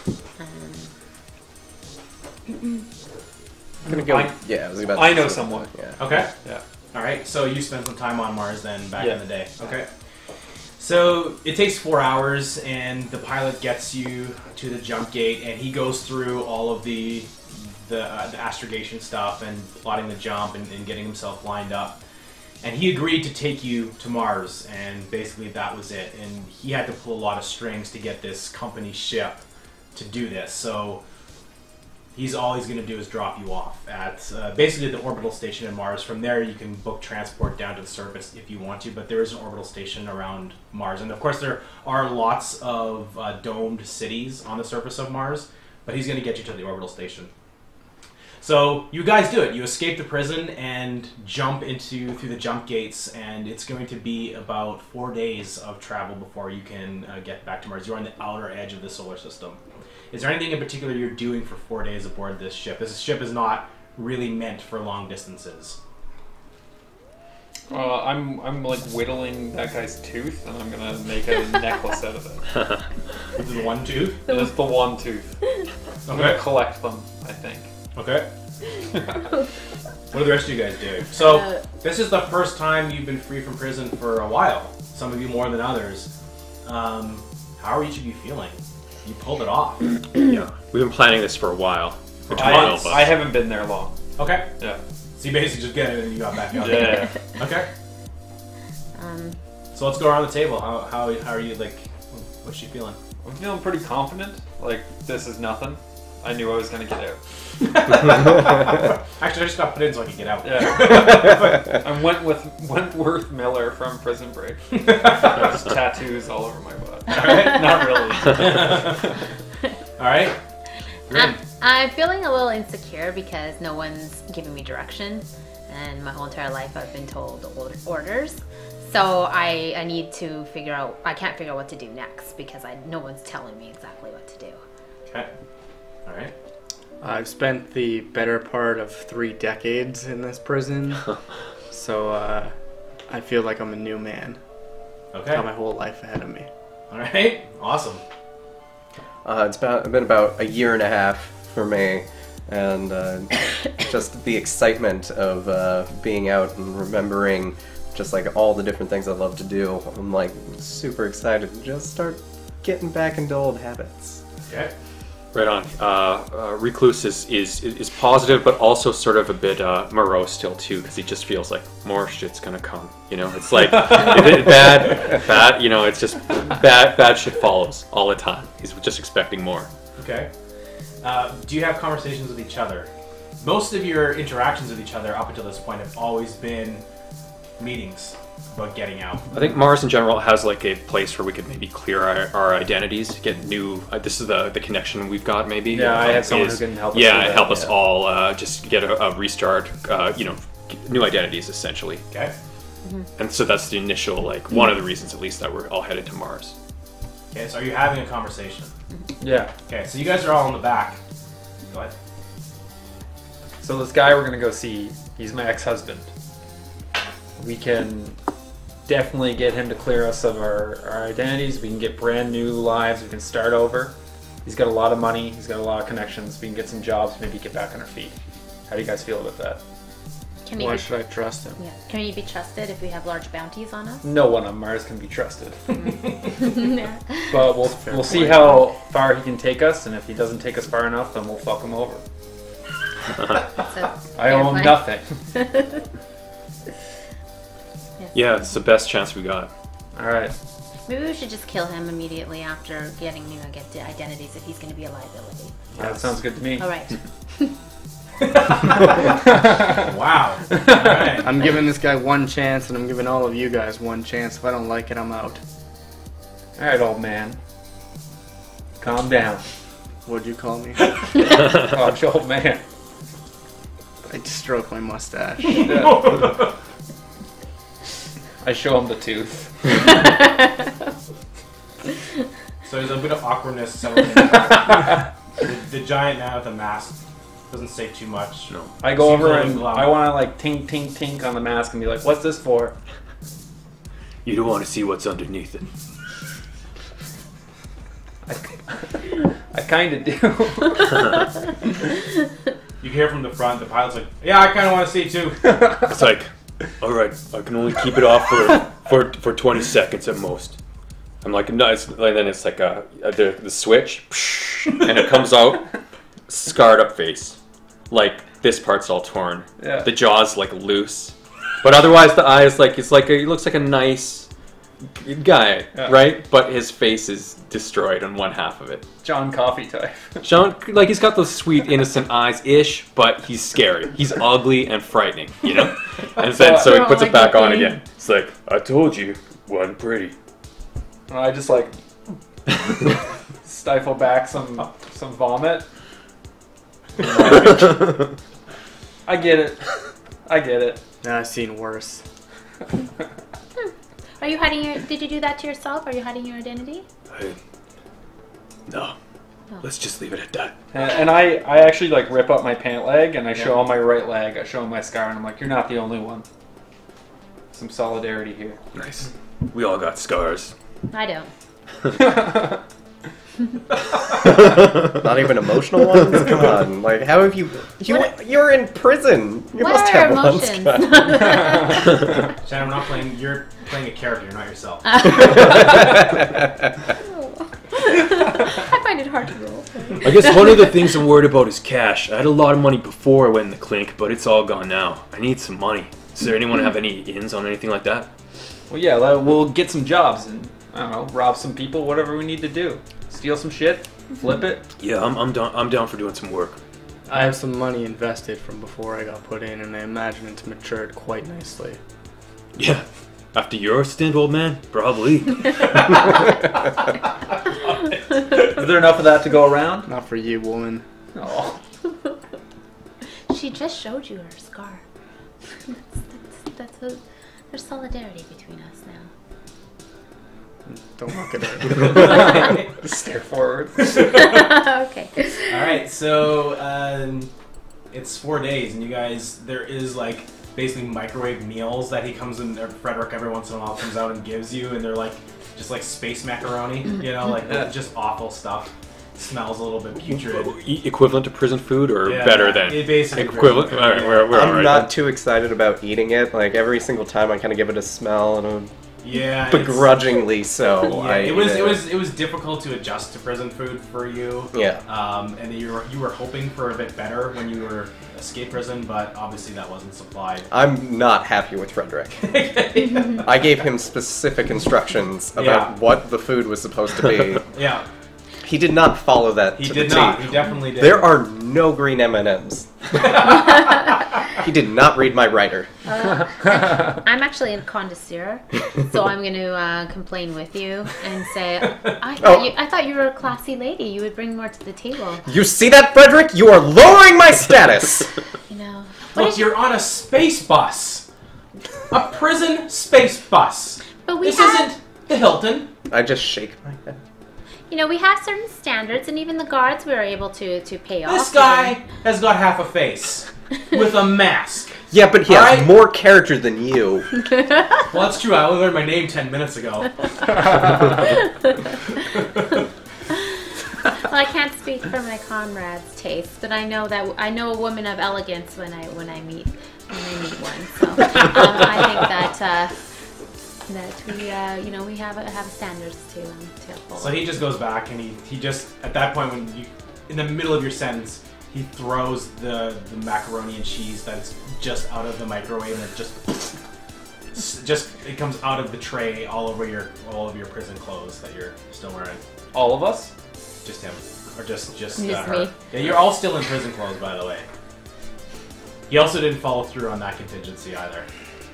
I'm gonna go. I- yeah, I was about. To I know say- someone. Yeah. Okay. Yeah. All right, so you spent some time on Mars then back Yeah. in the day. Okay. So it takes four hours, and the pilot gets you to the jump gate, and he goes through all of the the, uh, the astrogation stuff and plotting the jump and, and getting himself lined up. And he agreed to take you to Mars, and basically that was it. And he had to pull a lot of strings to get this company ship to do this. So he's all he's going to do is drop you off at uh, basically the orbital station in Mars. From there, you can book transport down to the surface if you want to, but there is an orbital station around Mars. And of course, there are lots of uh, domed cities on the surface of Mars, but he's going to get you to the orbital station. So you guys do it. You escape the prison and jump into through the jump gates, and it's going to be about four days of travel before you can uh, get back to Mars. You're on the outer edge of the solar system. Is there anything in particular you're doing for four days aboard this ship? This ship is not really meant for long distances. Uh, I'm I'm like whittling that guy's tooth, and I'm gonna make a necklace out of it. This is the one tooth? Just the one tooth. I'm Okay. gonna collect them, I think. Okay. What are the rest of you guys doing? So, this is the first time you've been free from prison for a while. Some of you more than others. Um, how are each of you feeling? You pulled it off. Yeah, we've been planning this for a while. For Between all months. of us. I haven't been there long. Okay. Yeah. So you basically just get it and you got back up. Yeah. Okay. Um, So let's go around the table. How, how, how are you, like, what's she feeling? I'm feeling pretty confident. Like, this is nothing. I knew I was gonna get out. Actually, I just got put in so I could get out. Yeah. I went with Wentworth Miller from Prison Break. There's tattoos all over my butt. Alright. Not really. Alright. I'm, I'm feeling a little insecure because no one's giving me direction, and my whole entire life I've been told or- orders. So I, I need to figure out. I can't figure out what to do next because I no one's telling me exactly what to do. Okay. Alright. I've spent the better part of three decades in this prison, so uh, I feel like I'm a new man. Okay. Got my whole life ahead of me. Alright. Awesome. Uh, it's about, been about a year and a half for me, and uh, just the excitement of uh, being out and remembering just like all the different things I love to do. I'm like super excited to just start getting back into old habits. Okay. Right on. Uh, uh, Recluse is, is is positive, but also sort of a bit uh, morose still too, because he just feels like more shit's gonna come. You know, it's like it, it, bad, bad. You know, it's just bad, bad shit follows all the time. He's just expecting more. Okay. Uh, do you have conversations with each other? Most of your interactions with each other up until this point have always been meetings about getting out. I think Mars in general has like a place where we could maybe clear our, our identities, get new. Uh, this is the the connection we've got. Maybe. Yeah, I have someone is- who can help us Yeah, do that, help us yeah. all uh, just get a, a restart. Uh, you know, new identities essentially. Okay. And so that's the initial like one of the reasons at least that we're all headed to Mars. Okay, so are you having a conversation? Yeah. Okay, so you guys are all in the back. Go ahead. So this guy we're gonna go see, he's my ex-husband. We can definitely get him to clear us of our, our identities. We can get brand new lives. We can start over. He's got a lot of money. He's got a lot of connections. We can get some jobs. Maybe get back on our feet. How do you guys feel about that? Can he Why be, should I trust him? yeah. Can you be trusted if we have large bounties on us? No one on Mars can be trusted. Yeah. But we'll fair we'll see point. how far he can take us, and if he doesn't take us far enough, then we'll fuck him over. That's a I fair owe him point. nothing. Yeah, it's the best chance we got. All right. Maybe we should just kill him immediately after getting, you know, get the identities if he's going to be a liability. That sounds good to me. All right. Wow. Alright. I'm giving this guy one chance, and I'm giving all of you guys one chance. If I don't like it, I'm out. All right, old man. Calm down. What'd you call me? Oh, old man. I stroke my mustache. Yeah. I show him the tooth. So there's a bit of awkwardness. settling in. the, the giant man with the mask doesn't say too much. No. I go Seems a over little and glum. I want to like tink, tink, tink on the mask and be like, "What's this for?" You don't want to see what's underneath it. I, I kind of do. You can hear from the front, the pilot's like, yeah, I kind of want to see too. It's like, all right, I can only keep it off for for, for twenty seconds at most. I'm like, no, it's, and then it's like a, the the switch, and it comes out, scarred up face, like this part's all torn. Yeah. The jaw's like loose, but otherwise the eye is like it's like a, it looks like a nice, guy, Yeah. right? But his face is destroyed on one half of it. John Coffey type. Sean, like he's got those sweet innocent eyes-ish, but he's scary. He's ugly and frightening, you know. And then so he You're puts all it back like on looking. again. It's like I told you, wasn't pretty. And I just like stifle back some some vomit. I get it. I get it. Nah, I've seen worse. Are you hiding your? Did you do that to yourself? Are you hiding your identity? I, no, Oh. let's just leave it at that. And, and I, I actually like rip up my pant leg and I show him my right leg. I show him my scar and I'm like, you're not the only one. Some solidarity here. Nice. We all got scars. I don't. Not even emotional ones? Come on. Like, how have you... you What- you're in prison. You What must are have our one emotions? scar. Shannon, we're not playing. You're playing a character. You're not yourself. I find it hard to roll. I guess one of the things I'm worried about is cash. I had a lot of money before I went in the clink, but it's all gone now. I need some money. Does there anyone have any ins on anything like that? Well, yeah, let- we'll get some jobs and I don't know, rob some people, whatever we need to do. Steal some shit, flip it. Yeah, I'm I'm down. I'm down for doing some work. I have some money invested from before I got put in, and I imagine it's matured quite nicely. Yeah. After your stint, old man, probably. Is there enough of that to go around? Not for you, woman. Oh. She just showed you her scar. That's, that's, that's a, there's solidarity between us now. Don't look at her. Stare forward. Okay. All right, so um, it's four days, and you guys, there is like basically microwave meals that he comes in. Or Frederick every once in a while comes out and gives you, and they're like just like space macaroni, you know, like just awful stuff. Smells a little bit putrid. E- equivalent to prison food, or Yeah, better than it basically equivalent? prison food, All right, yeah. we're, we're all I'm right not then. too excited about eating it. Like, every single time I kind of give it a smell, and I'm Yeah, it's- begrudgingly so. Yeah, I it was eat it was it was difficult to adjust to prison food for you. Yeah. Um, and you were you were hoping for a bit better when you were escape prison, but obviously that wasn't supplied. I'm not happy with Frederick. I gave him specific instructions about Yeah. what the food was supposed to be. Yeah, He did not follow that he to did the not. T. He definitely did. There are no green M and M's. He did not read my writer. Uh, I'm actually a connoisseur, so I'm going to uh, complain with you and say, I thought, Oh. you, I thought you were a classy lady. You would bring more to the table. You see that, Frederick? You are lowering my status! You know. What Look, is you're on a space bus, a prison space bus. But we this have, isn't the Hilton. I just shake my head. you know, we have certain standards, and even the guards we were able to to pay off. This guy has got half a face with a mask. Yeah, but he has Alright. more character than you. Well, that's true. I only learned my name ten minutes ago. Well, I can't speak for my comrades' taste, but I know that I know a woman of elegance when I when I meet when I meet one. So um, I think that uh, that we uh, you know we have a, have standards to um, to uphold. So he just goes back and he, he just at that point when you in the middle of your sentence he throws the, the macaroni and cheese that's just out of the microwave and it just s- just it comes out of the tray all over your all of your prison clothes that you're still wearing. All of us? Just him or just just, Just uh, her. me. Yeah, you're all still in prison clothes by the way. He also didn't follow through on that contingency either.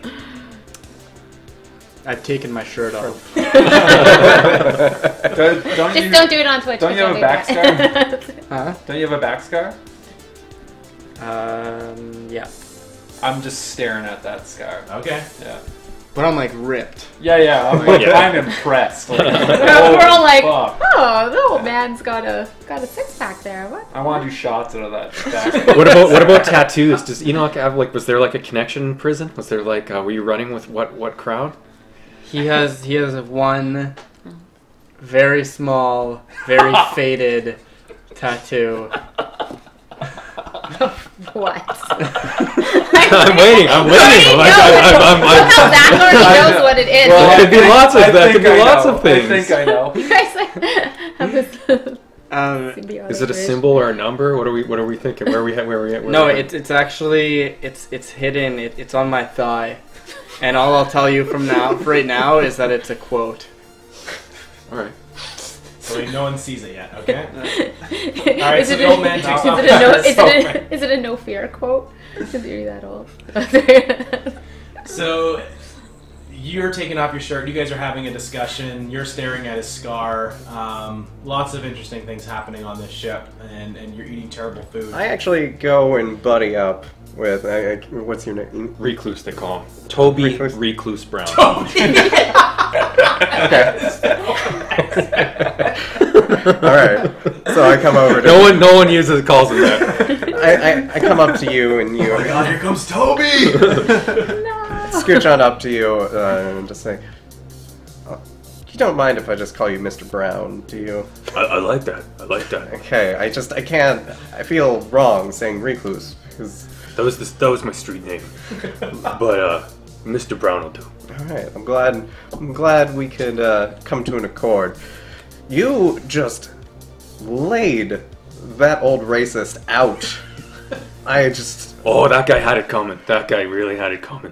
I've taken my shirt off. Don't, don't Just you, don't do it on Twitch. don't you have a do back that. Huh? Don't you have a back scar? Um, yeah. I'm just staring at that scar. Okay. Yeah. But I'm like ripped. Yeah, yeah. I'm, like, Yeah. I'm impressed. Like, We're all like, fuck. oh, the old man's got a got a six pack there. What? I want to do shots out of that back. What about what about tattoos? Does Enoch have like? Was there like a connection in prison? Was there like? Uh, were you running with what what crowd? He has he has one very small, very faded tattoo. What? I'm waiting. I'm waiting. already Like, know. I, I'm, I'm, I'm, Somehow Zach already I knows know. what it is. Well, I it could be think- lots of I that. think Could be I lots know. of things. I think I know. You guys have this. Um, Symbiotic Is it a bridge. symbol or a number? What are we What are we thinking? Where are we at? Where are we at? Where no, are we at? it's it's actually it's it's hidden. It, it's on my thigh, and all I'll tell you from now, right now, is that it's a quote. All right. So no one sees it yet, okay? All Alright, so it the a, old man takes is off. it a no? Is it So- a, is it a no fear quote? Is it that old? So you're taking off your shirt. You guys are having a discussion. You're staring at his scar. Um, lots of interesting things happening on this ship, and, and you're eating terrible food. I actually go and buddy up with I, I, what's your name? Recluse, they call him. Toby Recluse? Recluse, Brown. All right. So I come over to No one, no one uses calls him that. I, I, I come up to you and you Oh my god, here comes Toby! scooch on up to you uh, and just say, oh, "You don't mind if I just call you Mister Brown, do you?" I, I like that. I like that. Okay. I just I can't. I feel wrong saying recluse because. That was the, that was my street name. But uh, Mister Brown will do. All right. I'm glad. I'm glad we could uh, come to an accord. You just laid that old racist out. I just. Oh, that guy had it coming. That guy really had it coming.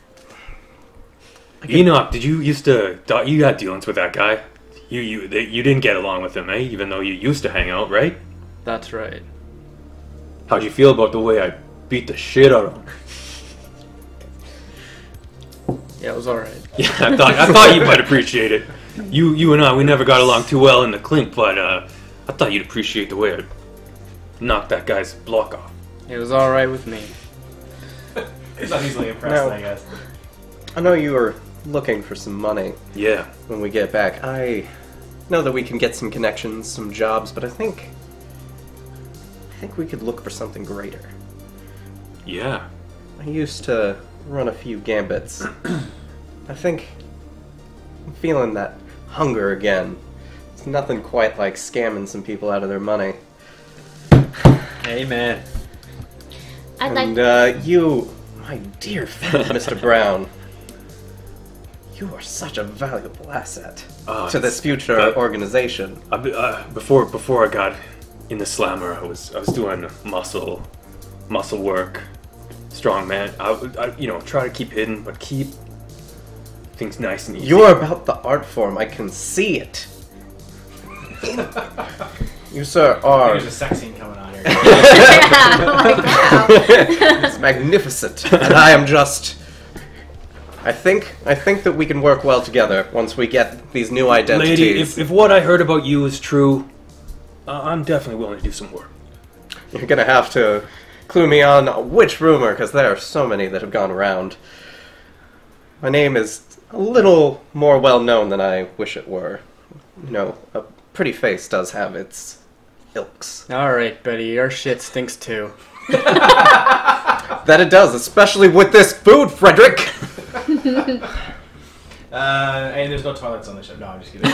Enoch, did you used to you had dealings with that guy? You you they, you didn't get along with him, eh? Even though you used to hang out, right? That's right. How'd you feel about the way I beat the shit out of him? Yeah, it was all right. Yeah, I thought I thought you might appreciate it. You you and I, we never got along too well in the clink, but uh, I thought you'd appreciate the way I knocked that guy's block off. It was all right with me. He's not easily impressed, No. I guess. I know you were looking for some money Yeah. when we get back. I know that we can get some connections, some jobs, but I think. I think we could look for something greater. Yeah. I used to run a few gambits. I think I'm feeling that hunger again. It's nothing quite like scamming some people out of their money. Hey, man. I'd like. And uh, you, my dear friend, Mister Brown, you are such a valuable asset Uh, to this future uh, organization. I, uh, before before I got in the slammer, I was I was doing muscle muscle work, strong man. I, would- I you know try to keep hidden, but keep things nice and easy. You're about the art form. I can see it. You, sir, are. There's a sex scene coming on here. like, wow. It's magnificent, and I am just. I think I think that we can work well together once we get these new identities. Lady, if, if what I heard about you is true, uh, I'm definitely willing to do some work. You're gonna have to clue me on which rumor, because there are so many that have gone around. My name is a little more well known than I wish it were. You know, a pretty face does have its ilks. All right, Betty, your shit stinks too. That it does, especially with this food, Frederick. Uh, and there's no toilets on the ship. No, I'm just kidding.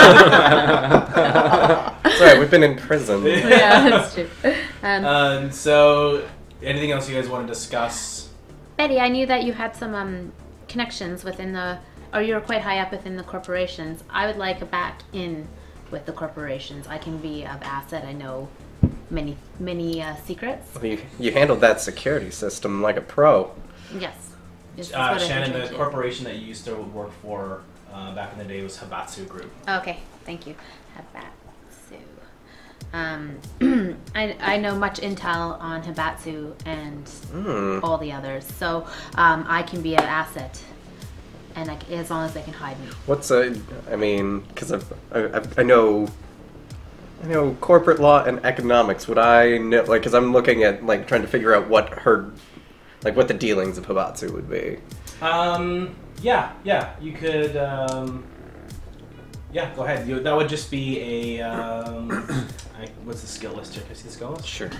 Sorry, we've been in prison. Yeah, that's true. Um, Um, so, anything else you guys want to discuss? Betty, I knew that you had some um, connections within the, or you were quite high up within the corporations. I would like a back in with the corporations. I can be of asset. I know many, many uh, secrets. You, you handled that security system like a pro. Yes. This is Uh, what I Shannon, heard the you. corporation that you used to work for uh, back in the day was Hibatsu Group. Okay, thank you. Hibatsu. Um, I, I know much intel on Hibatsu and Hmm. all the others, so um, I can be an asset, and I, c- as long as they can hide me. What's a? I mean, because I, I, I know, I know corporate law and economics. Would I know? Like, because I'm looking at like trying to figure out what her, like what the dealings of Hibatsu would be. Um, yeah, yeah, you could. Um, yeah, go ahead. You, that would just be a. Um, I, what's the skill list? Check. I see the skill list. Sure.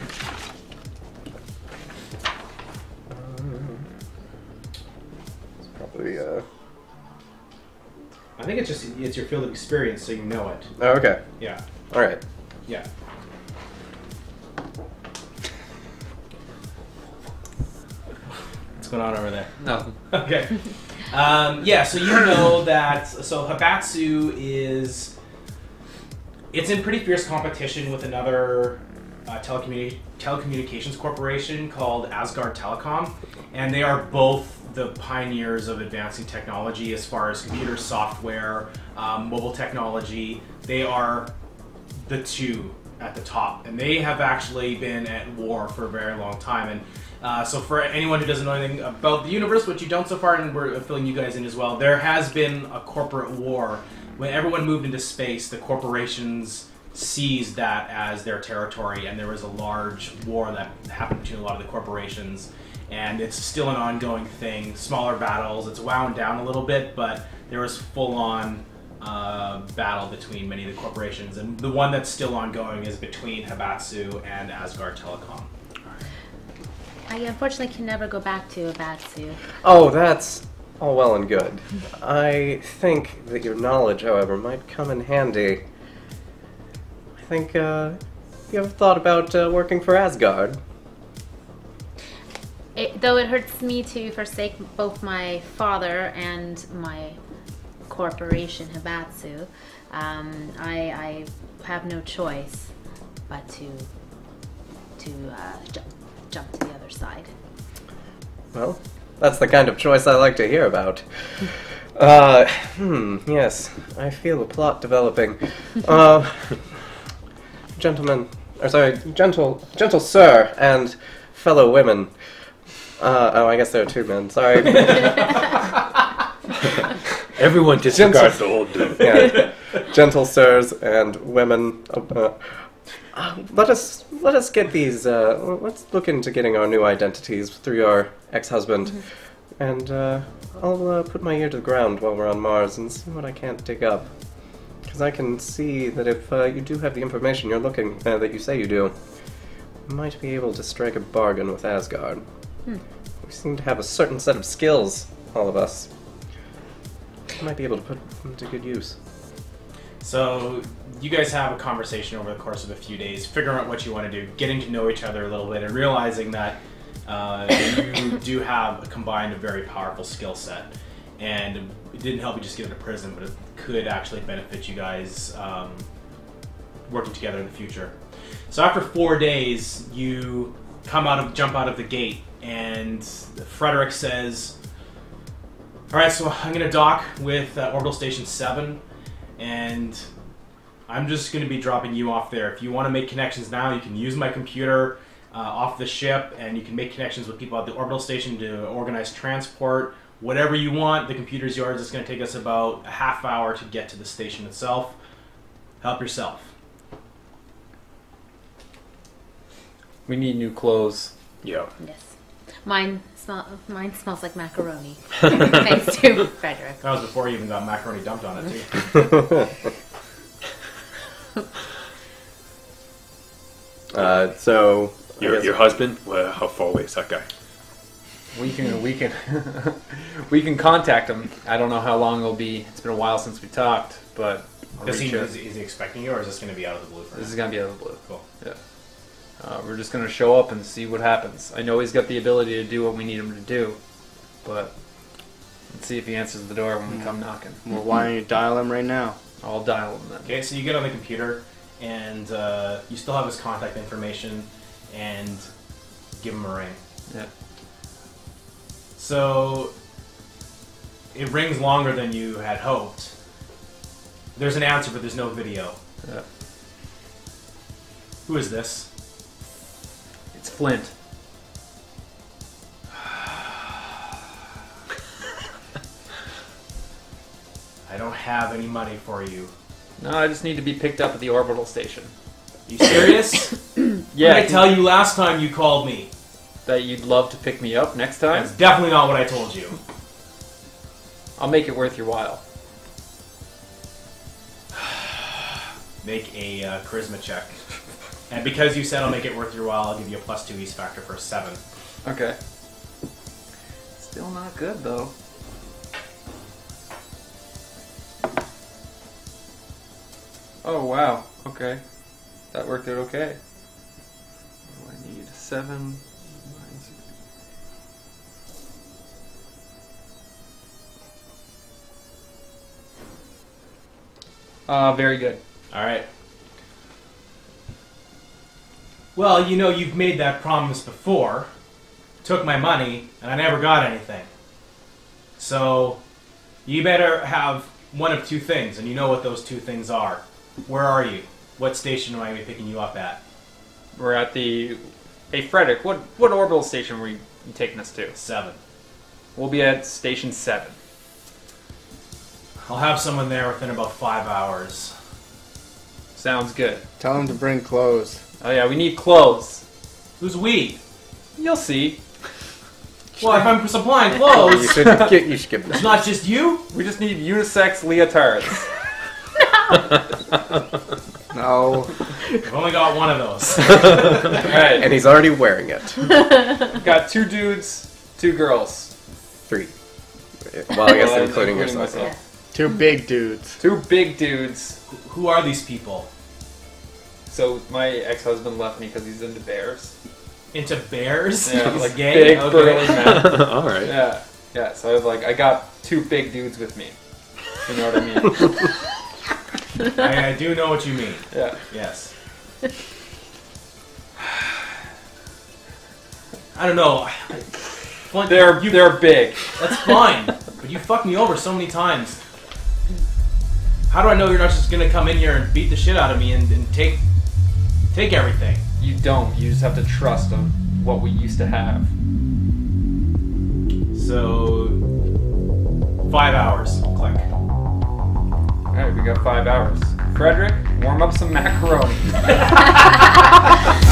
It's probably. Uh... I think it's just it's your field of experience, so you know it. Oh, okay. Yeah, All right. yeah. What's going on over there? No. Okay. Um, yeah, so you know that. So Hibatsu is it's in pretty fierce competition with another uh, telecommuni- telecommunications corporation called Asgard Telecom, and they are both the pioneers of advancing technology as far as computer software, um, mobile technology. They are the two at the top, and they have actually been at war for a very long time. And uh, so for anyone who doesn't know anything about the universe, which you don't so far, and we're filling you guys in as well, there has been a corporate war. When everyone moved into space, the corporations seized that as their territory, and there was a large war that happened between a lot of the corporations, and it's still an ongoing thing. Smaller battles, it's wound down a little bit, but there was full-on uh, battle between many of the corporations, and the one that's still ongoing is between Hibatsu and Asgard Telecom. I unfortunately can never go back to Abatsu. Oh, that's all well and good. I think that your knowledge, however, might come in handy. I think, uh, you ever thought about uh, working for Asgard? It, though it hurts me to forsake both my father and my corporation, Hibatsu, um, I, I have no choice but to to uh, ju- jump to the other side. Well, that's the kind of choice I like to hear about. Uh, hmm, yes, I feel the plot developing. Uh, gentlemen, or sorry, gentle, gentle sir and fellow women. Uh, oh, I guess there are two men, sorry. Everyone disregards the old dude. Yeah. Gentle sirs and women. Uh, uh, let us let us get these. Uh, let's look into getting our new identities through your ex-husband, mm-hmm. and uh, I'll uh, put my ear to the ground while we're on Mars and see what I can't dig up. Because I can see that if uh, you do have the information you're looking uh, that you say you do, you might be able to strike a bargain with Asgard. Hmm. We seem to have a certain set of skills, all of us. I might be able to put them to good use. So you guys have a conversation over the course of a few days, figuring out what you want to do, getting to know each other a little bit, and realizing that uh, you do have a combined a very powerful skill set. And it didn't help you just get into prison, but it could actually benefit you guys um, working together in the future. So after four days, you come out of jump out of the gate, and Frederick says, all right, so I'm going to dock with uh, Orbital Station seven, and I'm just going to be dropping you off there. If you want to make connections now, you can use my computer uh, off the ship, and you can make connections with people at the Orbital Station to organize transport. Whatever you want, the computer's yours. It's going to take us about a half hour to get to the station itself. Help yourself. We need new clothes. Yeah. Yes. Mine smell. Mine smells like macaroni. Thanks to Frederick. That was before you even got macaroni dumped on it, too. uh, so Your your husband? Well, how far away is that guy? We can we can we can contact him. I don't know how long it'll be. It's been a while since we talked, but I'll Is he, reach out. is, is he expecting you, or is this going to be out of the blue for This him? is gonna be out of the blue. Cool. Yeah. Uh, we're just gonna show up and see what happens. I know he's got the ability to do what we need him to do, but let's see if he answers the door when we come knocking. Well, why don't you dial him right now? I'll dial him then. Okay, so you get on the computer, and uh, you still have his contact information, and give him a ring. Yeah. So it rings longer than you had hoped. There's an answer, but there's no video. Yeah. Who is this? It's Flint. I don't have any money for you. No, I just need to be picked up at the orbital station. You serious? Yeah. What did I tell you last time you called me? That you'd love to pick me up next time? That's definitely not what I told you. I'll make it worth your while. Make a uh, charisma check. And because you said I'll make it worth your while, I'll give you a plus two East factor for a seven. Okay. Still not good, though. Oh, wow. Okay. That worked out okay. What do I need? Seven. Nine, six. Uh, very good. All right. Well, you know, you've made that promise before. Took my money, and I never got anything. So, you better have one of two things, and you know what those two things are. Where are you? What station am I picking you up at? We're at the... Hey, Frederick, what, what orbital station were you taking us to? Seven. We'll be at Station seven. I'll have someone there within about five hours. Sounds good. Tell him to bring clothes. Oh yeah, we need clothes. Who's we? You'll see. Well, if I'm supplying You clothes, should get, you should get it's not just you. We just need unisex leotards. No. I've only got one of those. Alright, And he's already wearing it. got two dudes, two girls. Three. Well, I guess Well, including, including yourself. myself. Two big dudes. Two big dudes. Who are these people? So my ex-husband left me because he's into bears. Into bears? Yeah, He's like gay? big Okay. burly men. All right. Yeah, yeah. So I was like, I got two big dudes with me. You know what I mean? I, I do know what you mean. Yeah. Yes. I don't know. Well, They're you, they're big. That's fine, but you fucked me over so many times. How do I know you're not just gonna come in here and beat the shit out of me and, and take take everything? You don't. You just have to trust on what we used to have. So five hours. Click. All right, we got five hours. Frederick, warm up some macaroni.